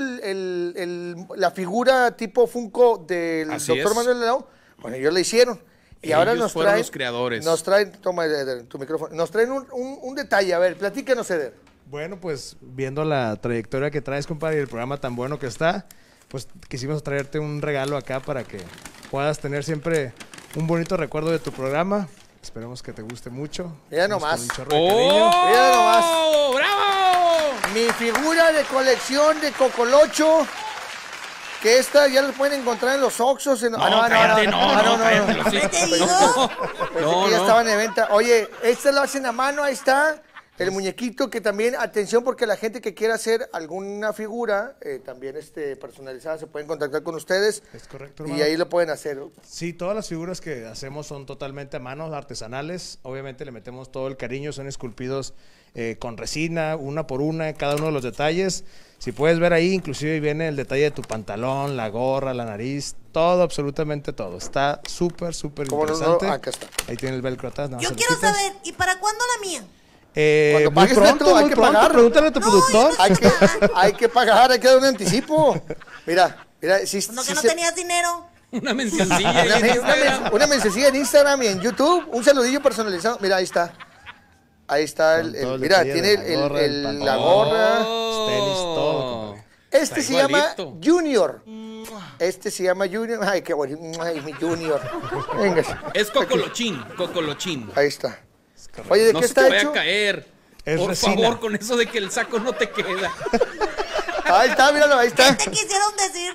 la figura tipo Funko del Así doctor es. Manuel León. Bueno, ellos la hicieron. Y ahora Ellos nos fueron traen... los creadores. Nos traen... Toma, Eder, tu micrófono. Nos traen un detalle. A ver, platícanos, Eder. Bueno, pues viendo la trayectoria que traes, compadre, y el programa tan bueno que está, pues quisimos traerte un regalo acá para que puedas tener siempre un bonito recuerdo de tu programa. Esperemos que te guste mucho. Mira Hacemos nomás. con un chorro de cariño. ¡Oh! Mira nomás. ¡Bravo! Mi figura de colección de Cocolocho, que esta ya la pueden encontrar en los Oxxos. No, cállate, cállate, los hijos. ¿Qué te digo? Pensé No, que ya no. estaban en venta. Oye, esta lo hacen a mano, ahí está. El muñequito que también, atención, porque la gente que quiera hacer alguna figura, también personalizada, se pueden contactar con ustedes. Es correcto, Y hermano. ahí lo pueden hacer. Sí, todas las figuras que hacemos son totalmente a mano, artesanales. Obviamente le metemos todo el cariño, son esculpidos con resina, una por una, cada uno de los detalles. Si puedes ver ahí, inclusive viene el detalle de tu pantalón, la gorra, la nariz, todo, absolutamente todo. Está súper, súper ¿Cómo no? interesante. Acá está. Ahí tiene el velcro atrás. nada más Yo se lo quiero quitas. saber, ¿y para cuándo la mía? Cuando Muy pagues pronto, dentro, hay muy que pronto. pagar. Pregúntale a tu productor. Hay que pagar, hay que dar un anticipo. Mira, sí, ¿No sí que no se- tenías dinero? Una mencioncilla. ahí en Instagram. una mensajería en Instagram y en YouTube, un saludillo personalizado. Mira, ahí está. Ahí está Con todo el mira, detalle tiene de la gorra, el pantalón. la gorra. tenis, todo, compadre. Este Está se llama igualito. Junior. Este se llama Junior. Ay, qué bonito. Ay, mi Junior. Venga. Es cocolochín, cocolochín. Ahí está. Oye, ¿de No qué se te está vaya a hecho? caer. Es Por resina. favor, con eso de que el saco no te queda. Ahí está, míralo, ahí está. ¿Qué te quisieron decir?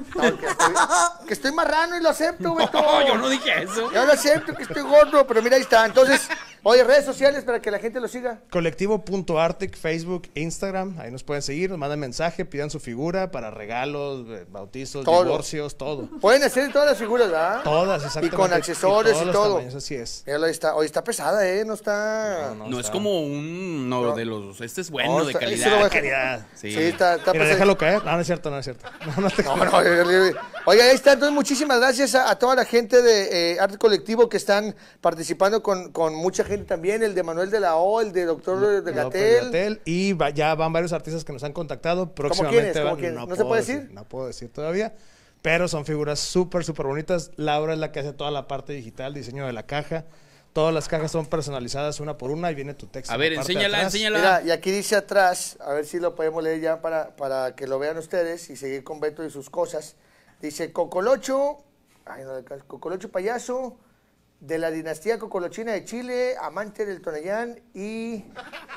Que estoy marrano y lo acepto, Beto. No, yo no dije eso. Yo lo acepto que estoy gordo, pero mira, ahí está. Entonces, Oye, redes sociales para que la gente lo siga. Colectivo.artic, Facebook, Instagram. Ahí nos pueden seguir, nos mandan mensaje, pidan su figura para regalos, bautizos, Todo. divorcios, todo. Pueden hacer todas las figuras, ¿verdad? Todas, exactamente. Y con accesorios todos y los todo. tamaños, así es. Míralo, ahí está. Hoy está pesada, ¿eh? No está... No es como un... No, de los... Este es bueno, No, de está- ese lo voy calidad. a- Calidad. Sí. Sí, está Mira, pesada. déjalo caer. No, no es cierto, no es cierto. No te Oiga, ahí está. Entonces, muchísimas gracias a toda la gente de Arte Colectivo que están participando con mucha gente también. El de Manuel de la O, el de Doctor de Gatel. Y ya van varios artistas que nos han contactado. quiénes? Próximamente ¿Cómo van- quiénes? ¿No se puedo puede decir? No puedo decir todavía. Pero son figuras súper bonitas. Laura es la que hace toda la parte digital, diseño de la caja. Todas las cajas son personalizadas una por una y viene tu texto. A en ver, la parte de enséñala, atrás. enséñala. Mira, y aquí dice atrás, a ver si lo podemos leer ya para que lo vean ustedes y seguir con Beto y sus cosas. Dice Cocolocho, Cocolocho payaso, de la dinastía cocolochina de Chile, amante del Tonayán y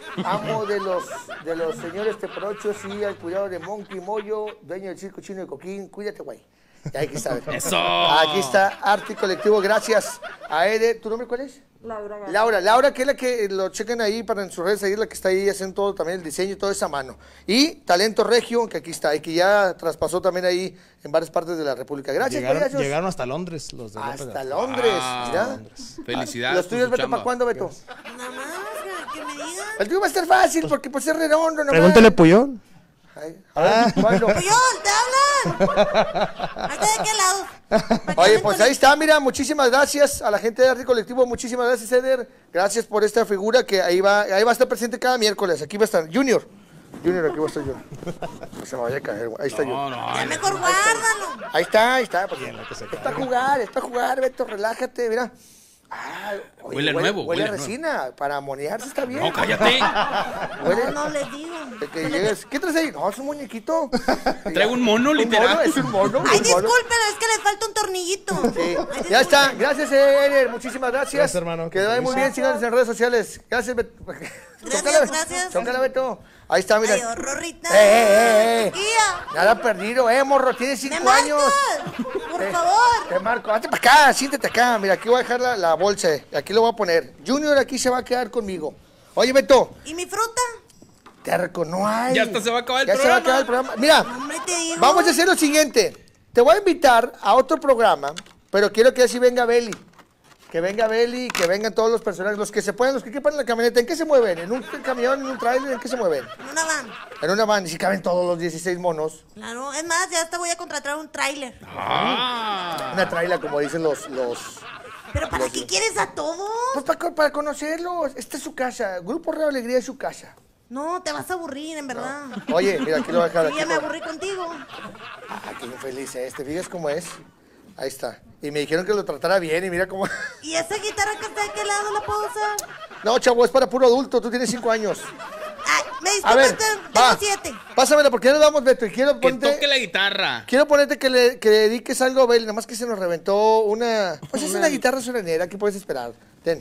amo de los señores teporochos y al cuidado de Monkey Moyo, dueño del circo chino de Coquín. Cuídate, güey. Y aquí está. ¡Eso! Aquí está Arte Colectivo, gracias a Ede. ¿Tu nombre cuál es? Laura, que es la que lo chequen ahí para en sus redes, ahí es la que está ahí haciendo todo también el diseño y todo esa mano. Y Talento Regio, que aquí está, y que ya traspasó también ahí en varias partes de la República. Gracias, payasos. Llegaron hasta Londres los de López. Hasta Londres, mira. Felicidades. ¿Los tuyos, por su Beto, chamba. para cuándo, Beto? Nada más, que me digan. El tuyo va a estar fácil, porque pues es redondo nomás. Pregúntale Puyol. Ay, a ver, ¿cuándo? ¡Puyol, te hablan! ¿Hasta de qué lado? Oye, pues ahí está, mira, muchísimas gracias a la gente de Arte Colectivo, muchísimas gracias, Eder. Gracias por esta figura que ahí va a estar presente cada miércoles. Aquí va a estar Junior, aquí va a estar yo. No se me vaya a caer, güey. Ahí está yo. Ya mejor guárdalo. Ahí está. Porque es para jugar, Beto, relájate, mira. Ah, oye, Huele nuevo, Huele a huele nuevo. resina, para amonearse está bien. No, cállate. Huele- No les digo. de que llegues- ¿Qué traes ahí? No, es un muñequito. Traigo un mono, literal. Es un mono. Ay, un mono. disculpen, es que le falta un tornillito. Sí. Ay, Ya disculpen. está, gracias Eder, muchísimas gracias. Gracias, hermano. Que vaya muy bien, síganos en redes sociales. Gracias, Beto. Gracias. Chócala, Beto. Ahí está, mira. Ay, Rorrita. Chiquilla. Nada perdido, morro, tienes ¿Me 5 años. marcas? Por favor. Te marco, hazte para acá, siéntate acá. Mira, aquí voy a dejar la bolsa, aquí lo voy a poner. Junior aquí se va a quedar conmigo. Oye, Beto, ¿Y mi fruta? terco, no hay. Ya hasta se va a acabar el Ya se va a acabar el programa. programa. Mira, Hombre, te digo. vamos a hacer lo siguiente. Te voy a invitar a otro programa, pero quiero que así venga Beli. Que venga Beli, que vengan todos los personajes, los que se puedan, los que quepan en la camioneta. ¿En qué se mueven? ¿En un camión, en un trailer? ¿En qué se mueven? En una van. En una van, y si caben todos los 16 monos. Claro, es más, ya hasta voy a contratar un tráiler. Ah. Una traila, como dicen los... ¿Pero para qué quieres a todos? Pues para conocerlos. Esta es su casa. Grupo Radio Alegría es su casa. No, te vas a aburrir, en verdad. Oye, mira, aquí lo voy a dejar. Yo Aquí ya me lo- aburrí contigo. Ah, qué infeliz este. ¿Fijas cómo es? Ahí está. Y me dijeron que lo tratara bien y mira cómo... ¿Y esa guitarra que está de aquel lado la puedo usar? No, chavo, es para puro adulto. Tú tienes 5 años. Ay, me A ver, disculpas, va. tengo 7. Pásamela, porque ya nos vamos, Beto. Y quiero Que ponerte... toque la guitarra. Quiero ponerte que le dediques algo a Beli. Nada más que se nos reventó una... Pues es una guitarra solenera. ¿Qué puedes esperar? Ten.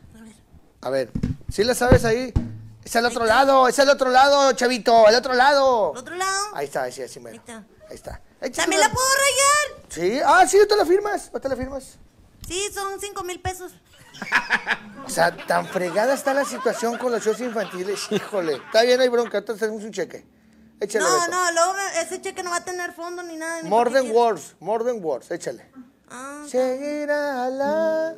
A ver. ¿Sí la sabes ahí? Es al otro lado, chavito. Al otro lado. ¿Otro lado? Ahí está, así mero. Ahí está. Ahí está. ¿También la puedo rayar? Sí, sí, ¿tú te la firmas? ¿O te la firmas? Sí, son 5,000 pesos. O sea, tan fregada está la situación con los shows infantiles. Híjole. Está bien, no hay bronca. Entonces tenemos un cheque. Échale, No, Beto. no, luego ese cheque no va a tener fondo ni nada. ni More por qué than quieres. words. Échale. Ah, Seguirá la...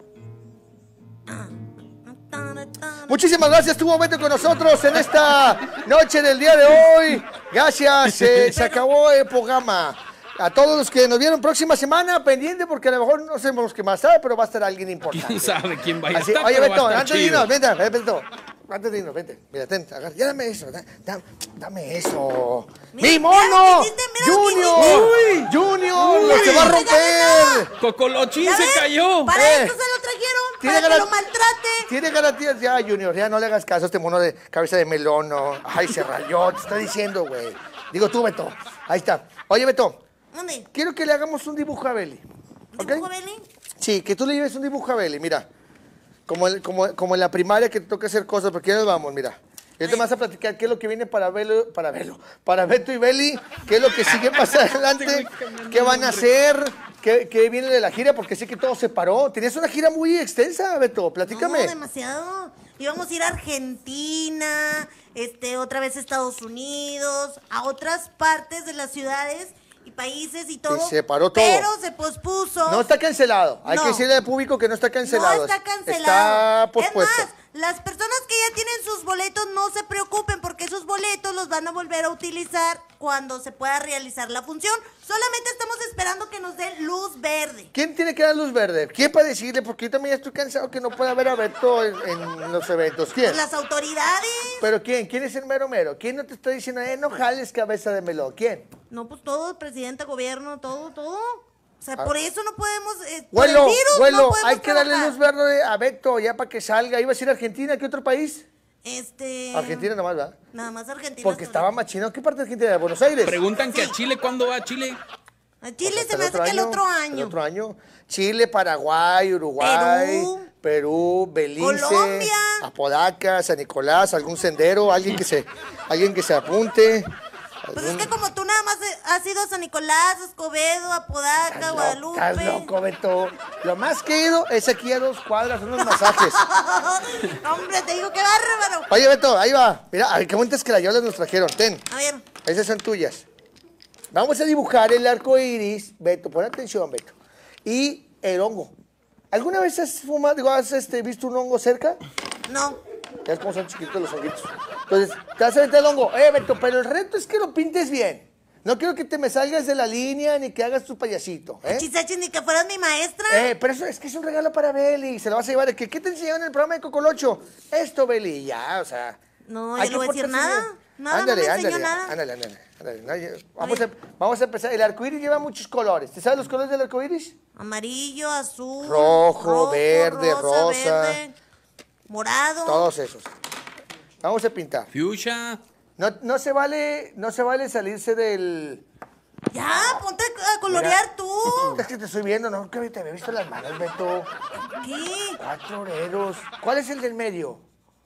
tan, tan. Muchísimas gracias, estuvo Beto con nosotros en esta noche del día de hoy. Gracias, se acabó el programa. A todos los que nos vieron próxima semana, pendiente, porque a lo mejor no sabemos qué más sabe, pero va a estar alguien importante. ¿Quién sabe quién vaya a Así, estar? oye, pero va a Beto, estar antes de chido. irnos, vente, Beto. Antes de irnos, vente. Mira, ten, agarra. Ya dame eso, dame eso. Mira, ¡Mi mira mono! lo que hiciste, mira lo que ¡Junior! ¡Junior! ¡Lo se va a romper! Cocolochín ¿Ya se ves? cayó. Para eso se lo trajeron, Tiene para que garan- lo maltrate. Tiene garantías ya, Junior. Ya no le hagas caso a este mono de cabeza de melón. No. Ay, se rayó. Te está diciendo, güey. Digo tú, Beto. Ahí está. Oye, Beto, ¿Dónde? quiero que le hagamos un dibujo a Beli. ¿Ok? ¿Dibujo, Beli? Sí, que tú le lleves un dibujo a Beli. Mira, como en la primaria que te toca hacer cosas, porque ya nos vamos, mira. Y te vas a platicar qué es lo que viene para Beto y Beli, qué es lo que sigue más adelante, qué van a hacer, ¿Qué viene de la gira? Porque sé que todo se paró. Tenías una gira muy extensa, Beto. Platícame. No, demasiado. Íbamos a ir a Argentina, otra vez a Estados Unidos, a otras partes de las ciudades y países y todo. Se paró todo. Pero se pospuso. No está cancelado. Hay No. que decirle al público que no está cancelado. No está cancelado. Está pospuesto. Es más, las personas que ya tienen sus boletos no se preocupen porque esos boletos los van a volver a utilizar cuando se pueda realizar la función. Solamente estamos esperando que nos dé luz verde. ¿Quién tiene que dar luz verde? ¿Quién para decirle? Porque yo también ya estoy cansado que no pueda ver a Beto en los eventos. ¿Quién? Pues las autoridades. ¿Pero quién? ¿Quién es el mero mero? ¿Quién no te está diciendo, no jales cabeza de melón? ¿Quién? No, pues todo, presidente, gobierno, todo. O sea, por eso no podemos... por el Vuelo, virus no podemos hay que darle trabajar. luz verde a Beto ya para que salga. ¿Ibas a ir a Argentina? ¿Qué otro país? Argentina nomás, ¿verdad? Nada más Argentina. Porque hasta estaba machino. ¿Qué parte de Argentina? ¿De Buenos Aires? Preguntan que a Chile, ¿cuándo va a Chile? A Chile Hasta se me hace que el otro año. El otro año. Chile, Paraguay, Uruguay, Perú, Belice, Colombia. Apodaca, San Nicolás, algún sendero, alguien que se apunte. Pues es que como tú nada más has ido a San Nicolás, Escobedo, Apodaca, Guadalupe. Estás loco, Beto. Lo más que he ido es aquí a 2 cuadras, unos masajes. Hombre, te digo, qué bárbaro. Oye, Beto, ahí va. Mira, ay, qué bonitas crayolas nos trajeron. Ten, A ver, esas son tuyas. Vamos a dibujar el arco iris, Beto, pon atención, Beto. Y el hongo. ¿Alguna vez has fumado, has visto un hongo cerca? no. Ya es como son chiquitos los honguitos. Entonces, te vas a meter el hongo. Beto, pero el reto es que lo pintes bien. No quiero que te me salgas de la línea ni que hagas tu payasito. Chisachis, ni que fueras mi maestra. Pero eso es que es un regalo para Beli. Se lo vas a llevar. ¿Qué te enseñaron en el programa de Cocolocho? Esto, Beli, ya, o sea. No, hay yo no que voy a decir portarse nada. bien. Nada, Ándale, no me enseñó ándale, nada. ándale. Vamos a empezar. El arco iris lleva muchos colores. ¿Te sabes los colores del arco iris? Amarillo, azul. Rojo, verde, rosa. verde, morado. Todos esos. Vamos a pintar. Fuchsia. No se vale salirse del... Ya, ponte a colorear tú. Es que te estoy viendo, ¿no? Que te había visto las manos, Beto. ¿Qué? 4 oreros. ¿Cuál es el del medio?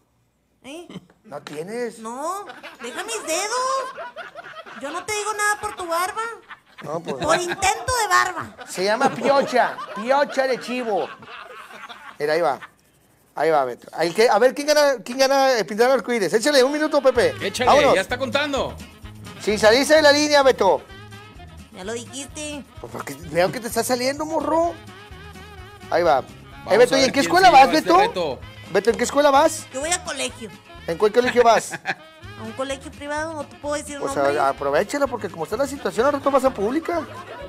¿No tienes? No, deja mis dedos. Yo no te digo nada por tu barba. No, pues Por intento de barba. se llama piocha de chivo. Mira, ahí va, Beto. A ver, ¿quién gana pintar arcoíris? Échale, 1 minuto, Pepe. Échale, Vámonos. ya está contando. Si saliste de la línea, Beto. Ya lo dijiste. Pues porque veo que te está saliendo, morro. Ahí va. Vamos Beto, a ¿y ver en qué quién escuela se vas, lleva este Beto? reto. Beto, ¿en qué escuela vas? Yo voy a colegio. ¿En cuál colegio vas? A un colegio privado, no te puedo decir Pues nombre. aprovechala porque como está la situación, al rato vas a pública.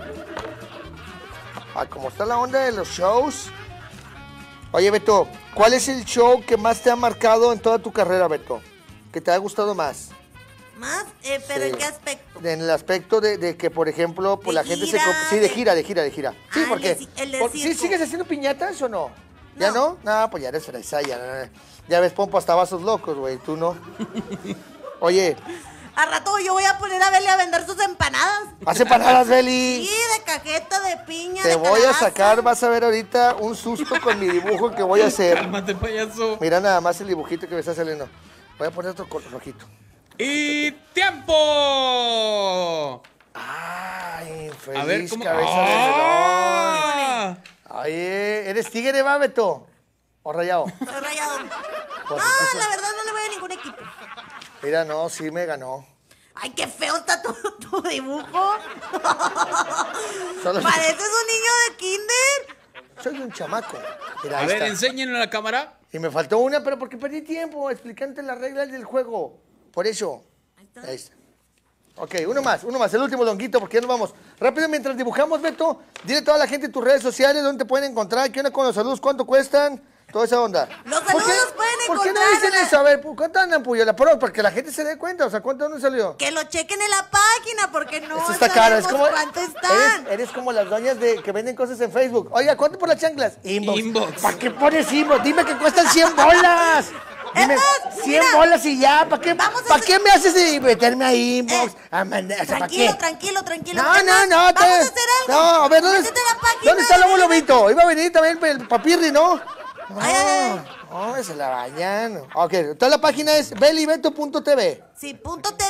Como está la onda de los shows. Oye, Beto, ¿cuál es el show que más te ha marcado en toda tu carrera, Beto? ¿Que te ha gustado más? ¿Más? ¿Pero Sí. en qué aspecto? En el aspecto de que, por ejemplo, pues De la gente gira, Sí, de de- gira. Sí, Ah, porque... el del ¿Sí circo. sigues haciendo piñatas o no? ¿Ya no? No. No, pues ya eres fresa, ya ves pompo hasta vasos locos, güey, tú no. Oye, Al rato yo voy a poner a Beli a vender sus empanadas. hace empanadas, Beli. Sí, de cajeta, de piña, Te de voy a calabaza. sacar, vas a ver ahorita un susto con mi dibujo que voy a hacer. Cálmate, payaso. Mira nada más el dibujito que me está saliendo. Voy a poner otro color rojito. ¡Y tiempo! Ay, A ver feliz cómo. cabeza de melón. ¡Ah! Oye, ¿eres tigre, va, Beto? ¿O rayado? Soy rayado. Pues, Ah, entonces- la verdad no le voy a ningún equipo. Mira, no, sí me ganó. Ay, qué feo está tu dibujo. Solo- Pareces un niño de kinder. Soy un chamaco. Mira, A ahí ver, está. enséñenle a la cámara. Y me faltó una, pero porque perdí tiempo explicándote las reglas del juego. Por eso. Ahí está. Ahí está. Ok, uno más, el último longuito, porque ya nos vamos. Rápido, mientras dibujamos, Beto, dile a toda la gente en tus redes sociales dónde te pueden encontrar, qué onda con los saludos, cuánto cuestan, toda esa onda. Los ¿Por qué- saludos los pueden ¿Por qué no encontrar dicen en la- eso? A ver, ¿cuánto andan, Puyola? Pero para que la gente se dé cuenta, o sea, ¿cuánto dónde salió? Que lo chequen en la página porque no Esto está caro, es sabemos como... cuánto están. Eres como las doñas que venden cosas en Facebook. Oiga, ¿cuánto por las chanclas? Inbox. ¿Para qué pones inbox? Dime que cuestan 100 bolas. Dime, Es más, 100 mira, bolas y ya. ¿Para qué, vamos a ¿para hacer- qué me haces meterme a inbox? A mandar, o sea, ¿para Tranquilo, qué? tranquilo. No, Es no, más, no. Vamos a hacer algo. No, a ver, Métete a la página ¿dónde está el de abuelo Beli. Vito? Iba a venir también el papirri, ¿no? No, Ay. no, se la bañan. Ok, toda la página es belibeto.tv. Sí, punto TV,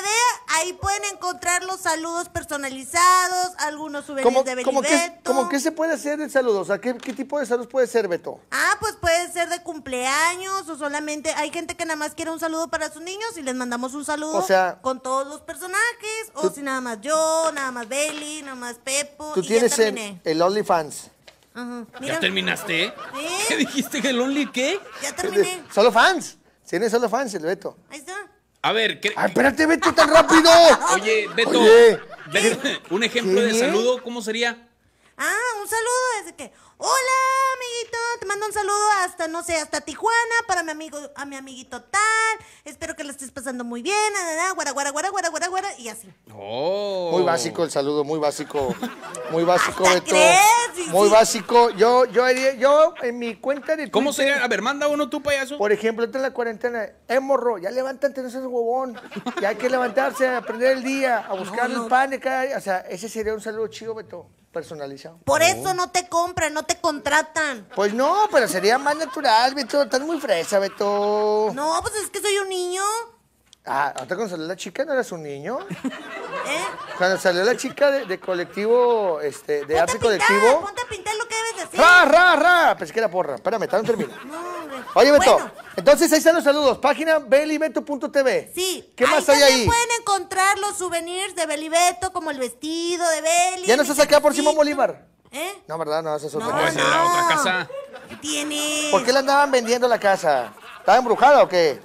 Ahí pueden encontrar los saludos personalizados, algunos souvenirs de Belibeto. ¿Cómo qué se puede hacer el saludo? O sea, ¿qué tipo de saludos puede ser, Beto? Ah, pues puede ser de cumpleaños o solamente hay gente que nada más quiere un saludo para sus niños y les mandamos un saludo O sea, con todos los personajes. O si nada más yo, nada más Beli, nada más Pepo. Tú y tienes ya terminé. el OnlyFans. Ajá, mira. ¿Ya terminaste? Sí. ¿Qué dijiste que el Only qué? Ya terminé. Solo fans. Tiene solo fans el Beto. Ahí está. A ver, Ay, espérate, Beto, tan rápido. oye, Beto, Oye, un ejemplo de ¿qué? saludo, ¿cómo sería? Ah, un saludo desde que, hola, amiguito, te mando un saludo hasta, no sé, hasta Tijuana, para mi amigo, a mi amiguito tal, espero que lo estés pasando muy bien, guara, guara, guara, guara, guara, guara, y así. Oh. Muy básico el saludo, muy básico. Muy básico, ¿Hasta Beto. crees? Sí, Muy sí. básico. Yo en mi cuenta de ¿Cómo Twitter, sería? A ver, manda uno tú, payaso. por ejemplo, entra en la cuarentena, morro, ya levántate, no seas huevón. Ya hay que levantarse, a aprender el día, a buscar el pan de cada día. O sea, ese sería un saludo chido, Beto, personalizado. Por eso no te compran, no te contratan. Pues no, pero sería más natural, Beto. Estás muy fresa, Beto. No, pues es que soy un niño, Ah, ahorita cuando salió la chica no eras un niño. ¿eh? Cuando salió la chica de colectivo, de arte colectivo. Ponte a pintar lo que debes de hacer. ¡Ra, ra, ra! Pensé que era porra. Espérame, todavía no termino. No, hombre. Oye, Beto, Bueno, entonces ahí están los saludos. Página belibeto.tv. sí. ¿Qué más hay también ahí? pueden encontrar los souvenirs de Belibeto, como el vestido de Beli. ¿Ya no el estás acá por Simón trajecito. Bolívar? ¿Eh? No, ¿verdad? No, esa es otra No, No, casa. esa era otra casa. ¿Qué tiene? ¿Por qué la andaban vendiendo la casa? ¿Estaba embrujada o qué?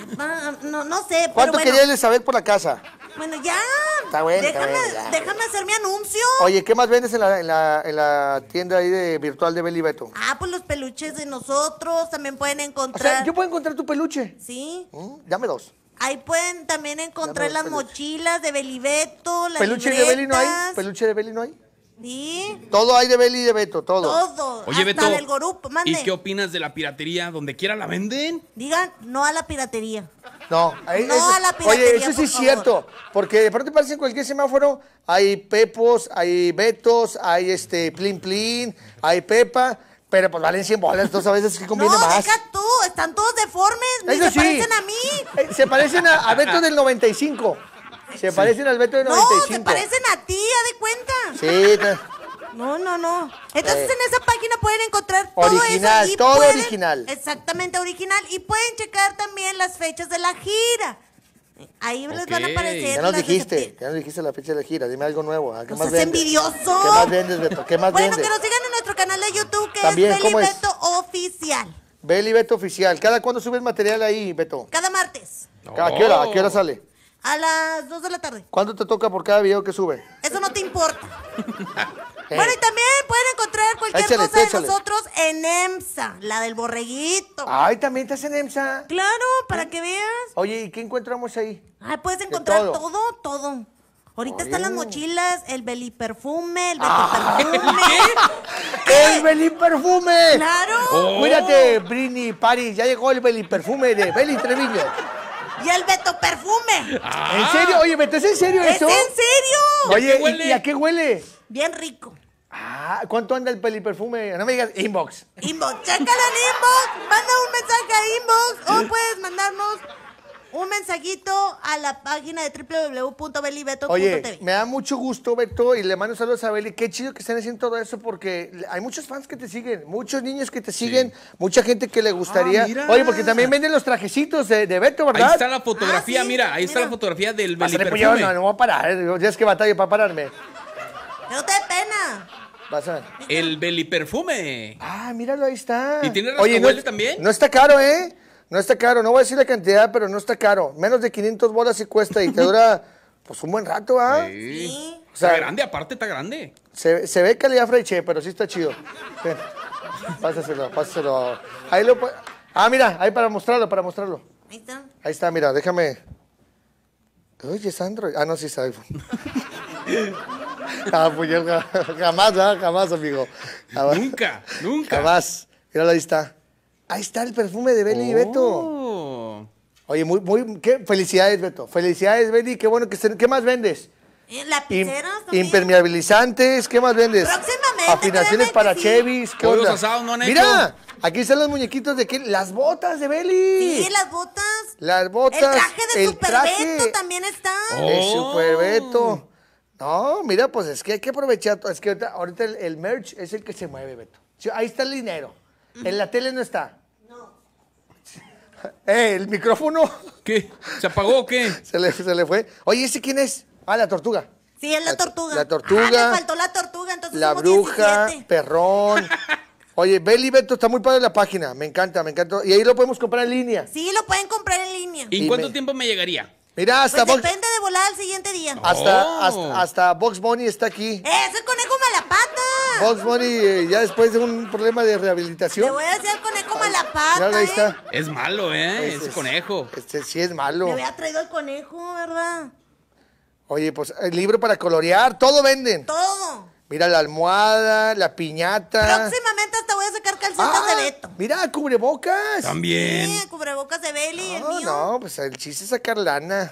No sé, pero ¿Cuánto bueno. quería Elizabeth por la casa? Bueno, ya. Está bueno, está déjame, bueno, ya. déjame hacer mi anuncio. Oye, ¿qué más vendes en la tienda ahí virtual de Beli Beto? Ah, pues los peluches de nosotros también pueden O encontrar. sea, yo puedo encontrar tu peluche. Sí. Dame dos. Ahí pueden también encontrar Dame las dos peluches. mochilas de Belibeto, las ¿Peluche de Beli no hay? libretas. ¿Peluche de Beli no hay? Sí. Todo hay de Beli y de Beto, todo. Todo. Oye, hasta Beto, del Gorup. Mande. ¿y qué opinas de la piratería? ¿Donde quiera la venden? Digan no a la piratería. No, No a la piratería, oye, eso sí por es favor. cierto, porque de pronto parece en cualquier semáforo hay Pepos, hay Betos, hay Plin Plin, hay Pepa, pero pues valen 100 bolas, entonces a veces que conviene No, más. deja tú. Están todos deformes. Ni Eso se sí. parecen a mí. Se parecen a Beto del 95. Se parecen al Beto del No, 95. se parecen a ti, haz de cuenta. Sí, No. Entonces en esa página pueden encontrar todo Original, eso. y todo pueden- original. Exactamente, original. Y pueden checar también las fechas de la gira. Ahí les van a Ok. aparecer ya nos las de dijiste, septiembre. ya nos dijiste la fecha de la gira, dime algo nuevo. ¿Qué No más seas vendes? envidioso. ¿Qué más vendes, Beto? ¿Qué más Bueno, vendes? que nos sigan en nuestro canal de YouTube, que También, es ¿cómo es? Belibeto Oficial. Beli Beto Oficial. ¿Cada cuándo subes material ahí, Beto? Cada martes, ¿A qué hora? ¿A qué hora sale? a las 2 de la tarde. ¿Cuánto te toca por cada video que sube? Eso no te importa. Eh. Bueno, y también pueden encontrar cualquier Échale, cosa de échale. nosotros en EMSA, la del borreguito. Ay, también estás en EMSA. Claro, para que veas. Oye, ¿y qué encontramos ahí? Ay, puedes encontrar todo. todo. Ahorita Oye. están las mochilas, el beliperfume, el Ah. betoperfume. ¡El Beli Perfume! Claro. Oh. Cuídate, Britney Paris. Ya llegó el Beli Perfume de Beli Treviño. Y el betoperfume. ¿En serio? Oye, ¿Beto, es en serio ¿Es eso? en serio? Oye, ¿A qué huele? ¿y a qué huele? Bien rico. Ah, ¿cuánto anda el Beli Perfume? No me digas inbox. Inbox, chécala en inbox, manda un mensaje a inbox o puedes mandarnos un mensajito a la página de www.belibeto.tv. Oye, me da mucho gusto, Beto, y le mando saludos a Beli. Qué chido que estén haciendo todo eso porque hay muchos fans que te siguen, muchos niños que te siguen, mucha gente que le gustaría. Ah, mira. Oye, porque también venden los trajecitos de Beto, ¿verdad? Ahí está la fotografía, Ah, sí, mira, ahí está mira. la fotografía del Pásale, pues, Beliperfume. yo no voy a parar, ya es que batallo para pararme. No te dé pena. Vas a ver. El Beliperfume. Ah, míralo, ahí está. ¿Y tiene rascahuele no, también? No está caro, ¿eh? No está caro, no voy a decir la cantidad, pero no está caro. Menos de 500 bolas y cuesta y te dura, pues, un buen rato, ¿ah? Sí. Sí. O sea, Está grande, aparte está grande. Se ve calidad Freiche, pero sí está chido. Ven, pásaselo. Ahí lo mira, ahí para mostrarlo. Ahí está. Ahí está, mira, déjame. Oye, es Android. Ah, no, sí es iPhone. Pues yo jamás, ¿verdad? Jamás, amigo. Jamás. Nunca. Jamás. Míralo, ahí está. Ahí está el perfume de Beli y Beto. Oh. Oye, felicidades, Beto. Felicidades, Beli. Qué bueno que estén. ¿Qué más vendes? Lapiceras también. Impermeabilizantes, ¿qué más vendes? Próximamente, Afinaciones créeme para que sí. Chevys, ¿qué Pollos onda? asados no han Mira, hecho. aquí están los muñequitos de las botas de Beli. Sí, las botas. Las botas. El traje de el Super traje Beto también está. de Oh. Super Beto. No, mira, pues es que hay que aprovechar. Es que ahorita el merch es el que se mueve, Beto. Sí, ahí está el dinero. En la tele no está. No. El micrófono ¿Qué? ¿Se apagó o qué? se le fue. Oye, ¿ese quién es? Ah, la tortuga. Sí, es la tortuga. La tortuga. Ah, me faltó la tortuga, entonces La somos bruja, 17. perrón. Oye, Beli Beto está muy padre la página. Me encanta, me encanta. Y ahí lo podemos comprar en línea. Sí, lo pueden comprar en línea. ¿Y en Y cuánto me- tiempo me llegaría? Mira, hasta Pues Box, depende de volar al siguiente día. hasta Box Bunny está aquí. ¡Es el conejo malapata! Box Bunny, ya después de un problema de Le rehabilitación. voy a decir al conejo Mira, malapata, ahí está. Es malo, ¿eh? Ese conejo. Este sí es Me malo. había traído el conejo, ¿verdad? Oye, pues el libro para colorear, todo venden. Todo. Mira la almohada, la piñata. Próximamente hasta voy a sacar calcetas Ah, de Beto. mira, cubrebocas. También. Sí, cubrebocas de Beli, el No, mío. no, pues el chiste es sacar lana.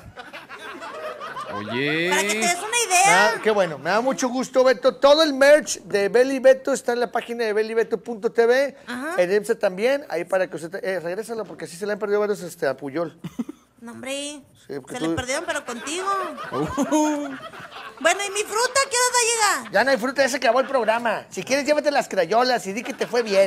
Oye. Para que te des una idea. Qué bueno, me da mucho gusto, Beto. Todo el merch de Beli Beto está en la página de belibeto.tv. Ajá. En EMSA también, ahí para que usted... regrésalo, porque así se le han perdido varios a Puyol. No, hombre. Sí, porque Se tú- le perdieron, pero contigo. Bueno, ¿y mi fruta qué hora va a llegar? Ya no hay fruta, ya se acabó el programa. Si quieres, llévate las crayolas y di que te fue bien.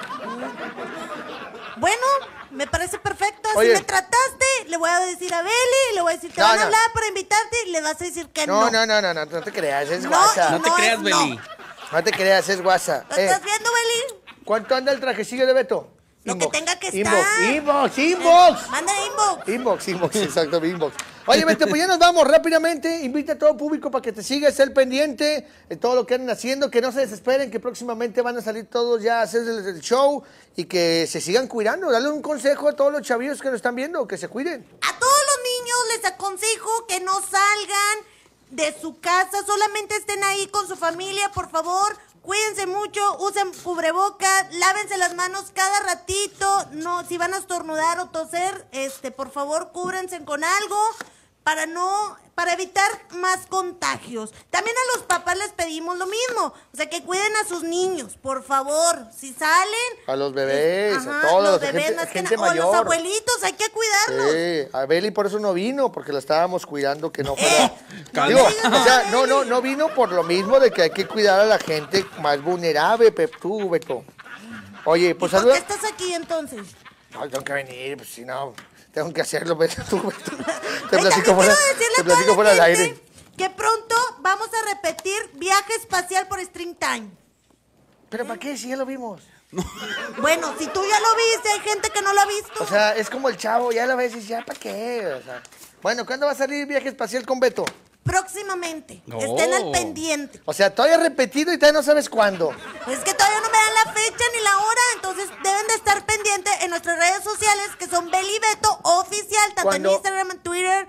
Bueno, me parece perfecto. Oye. Si me trataste, le voy a decir a Beli, le voy a decir, te No, van a no. hablar para invitarte y le vas a decir que No, no. no te creas, es No, guasa. No te No, creas, no. Beli. No te creas, es guasa. ¿Lo estás viendo, Beli? ¿Cuánto anda el trajecillo de Beto? Lo que tenga que Inbox, estar. inbox. Mándale inbox. Inbox, exacto, inbox. Oye, Beto, pues ya nos vamos rápidamente. Invita a todo público para que te siga, esté al pendiente de todo lo que andan haciendo, que no se desesperen, que próximamente van a salir todos ya a hacer el show y que se sigan cuidando. Dale un consejo a todos los chavillos que nos están viendo, que se cuiden. A todos los niños les aconsejo que no salgan de su casa, solamente estén ahí con su familia, por favor. Cuídense mucho, usen cubrebocas, lávense las manos cada ratito. No, si van a estornudar o toser, por favor, cúbrense con algo para evitar más contagios. También a los papás les pedimos lo mismo, o sea, que cuiden a sus niños, por favor. Si salen, A los bebés, ajá, a todos, los a bebés, gente- más que gente nada, o los mayor. abuelitos, hay que cuidarlos. Sí, a Beli por eso no vino, porque la estábamos cuidando que no fuera. no Digo, le digas o sea, nada, no vino por lo mismo de que hay que cuidar a la gente más vulnerable, tú, Beto. Oye, pues ¿Y por saluda. qué estás aquí entonces? No, tengo que venir, pues si no, tengo que hacerlo, Beto, tú, Beto. Te Ay, platico también fuera, quiero decirle te a toda platico la fuera del gente aire. que pronto vamos a repetir viaje espacial por String Time. ¿Pero para qué? Si ya lo vimos. Bueno, si tú ya lo viste, hay gente que no lo ha visto. O sea, es como el chavo, ya lo ves y dices, ¿ya para qué? O sea, bueno, ¿cuándo va a salir Viaje Espacial con Beto? Próximamente. No. Estén al pendiente. O sea, todavía repetido y todavía no sabes cuándo. Es que todavía no me dan la fecha ni la hora, entonces deben de estar pendientes en nuestras redes sociales que son Beli Beto Oficial, tanto ¿Cuándo? en Instagram, en Twitter,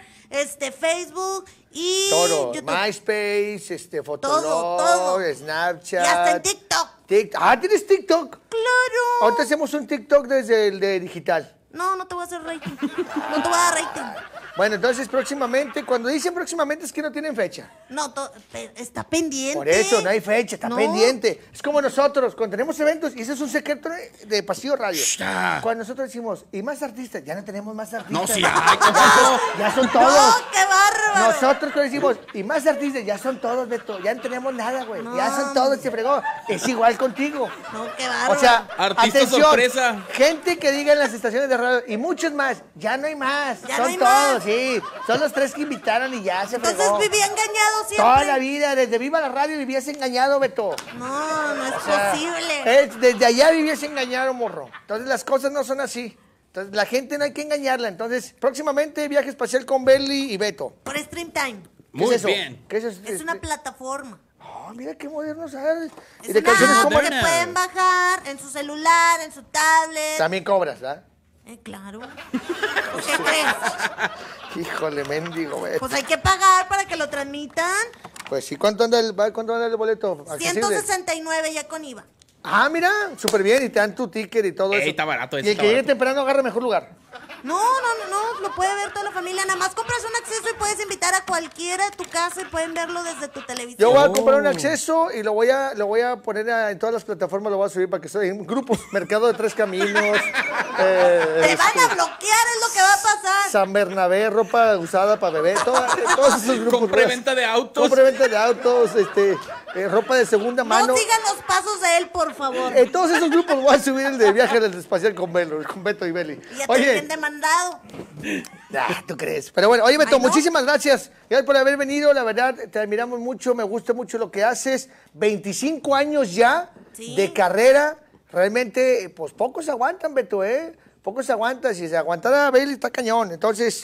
Facebook y Todo, YouTube. MySpace, Fotolog, todo. Snapchat. Y hasta en TikTok. ¿Tienes TikTok? Claro. Ahorita hacemos un TikTok desde el de digital. No te voy a hacer rating. No te voy a dar rating. Bueno, entonces próximamente, cuando dicen próximamente es que no tienen fecha. No, está pendiente. Por eso, no hay fecha, está No. pendiente. Es como nosotros, cuando tenemos eventos, y eso es un secreto de Pasillo Radio. Ah. Cuando nosotros decimos, y más artistas, ya no tenemos más artistas. No, sí hay, ¿qué pasó? Ya son No, todos. qué bárbaro. Nosotros cuando decimos, y más artistas, ya son todos, Beto. Ya no tenemos nada, güey. No. Ya son todos, se fregó. Es igual contigo. No, qué bárbaro. O sea, Artista atención, sorpresa. gente que diga en las estaciones de radio, y muchos más, ya no hay más. Ya son no hay todos, más. sí. Son los 3 que invitaron y ya se entonces fregó. vivía engañado siempre. Toda la vida, desde Viva la Radio vivías engañado, Beto. No es O sea, posible. desde allá vivías engañado, morro. Entonces las cosas no son así. Entonces la gente no hay que engañarla. Entonces, próximamente viaje espacial con Beli y Beto. Por Stream Time. ¿Qué Muy es eso? bien. ¿Qué es eso? Es una plataforma. Oh, mira qué moderno sabes. Es Y de una canciones app como... que moderna. pueden bajar en su celular, en su tablet. También cobras, ¿verdad? Claro. ¿Qué crees? Híjole, mendigo, Beto. Pues hay que pagar para que lo transmitan. Pues sí, ¿cuánto anda el boleto? Accesible. 169 ya con IVA. Ah, mira, súper bien. Y te dan tu ticket y todo Ey, eso. está barato, Y ese el está que llegue barato. temprano agarra mejor lugar. No, lo puede ver toda la familia. Nada más compras un acceso y puedes invitar a cualquiera de tu casa y pueden verlo desde tu televisión. Yo voy a comprar un acceso y lo voy a poner en todas las plataformas, lo voy a subir para que esté en grupos. Mercado de Tres Caminos. Te van a bloquear, es lo que va a pasar. San Bernabé, ropa usada para bebé, todos esos grupos. Con preventa de autos. Con preventa de autos, ropa de segunda mano. No sigan los pasos de él, por favor. En todos esos grupos voy a subir el de viaje del espacial con Beto y Beli. Y ya te tienen demandado. ¿Tú crees? Pero bueno, oye, Beto, Ay, no. muchísimas gracias. Gracias por haber venido. La verdad, te admiramos mucho. Me gusta mucho lo que haces. 25 años ya de carrera. Realmente, pues pocos aguantan, Beto, ¿eh? Pocos aguantan. Si se aguantara Beli, está cañón. Entonces,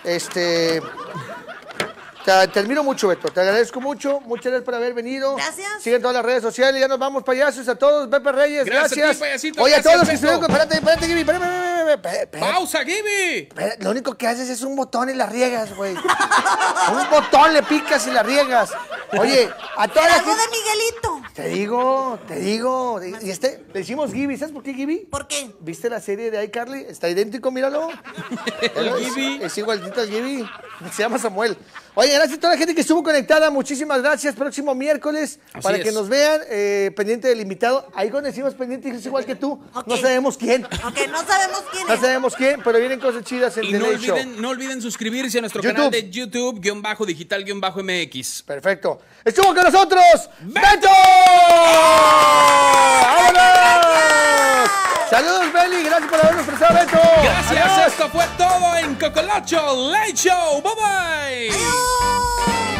te admiro mucho, Beto. Te agradezco mucho. Muchas gracias por haber venido. Gracias. Siguen todas las redes sociales. Ya nos vamos, payasos. A todos. Pepe Reyes, Gracias a gracias. ti, payasito, Oye, gracias, a todos los que Beto. estuvieron. Espérate, Gibi. Espérate. ¡Pausa, Gibi! Espera, lo único que haces es un botón y la riegas, güey. Un botón le picas y la riegas. Oye, a toda la Algo gente... de Miguelito. Te digo. Y le decimos Gibi. ¿Sabes por qué Gibi? ¿Por qué? ¿Viste la serie de iCarly? Está idéntico, míralo. El Gibi. Es igualito al Gibi. Se llama Samuel. Oye, gracias a toda la gente que estuvo conectada. Muchísimas gracias. Próximo miércoles, para que nos vean, pendiente del invitado. Ahí cuando decimos pendiente, es igual que tú. Ok. No sabemos quién. Ok, no sabemos quién No es. sabemos quién, pero vienen cosas chidas en Y The no Late Show. olviden suscribirse a nuestro YouTube. canal de YouTube, _digital_MX. Perfecto. Estuvo con nosotros ¡Beto! ¡Vámonos! Saludos, Beli. Gracias por habernos prestado, Beto. Gracias, Adiós. esto fue todo en Cocolocho Late Show. Bye bye. ¡Adiós!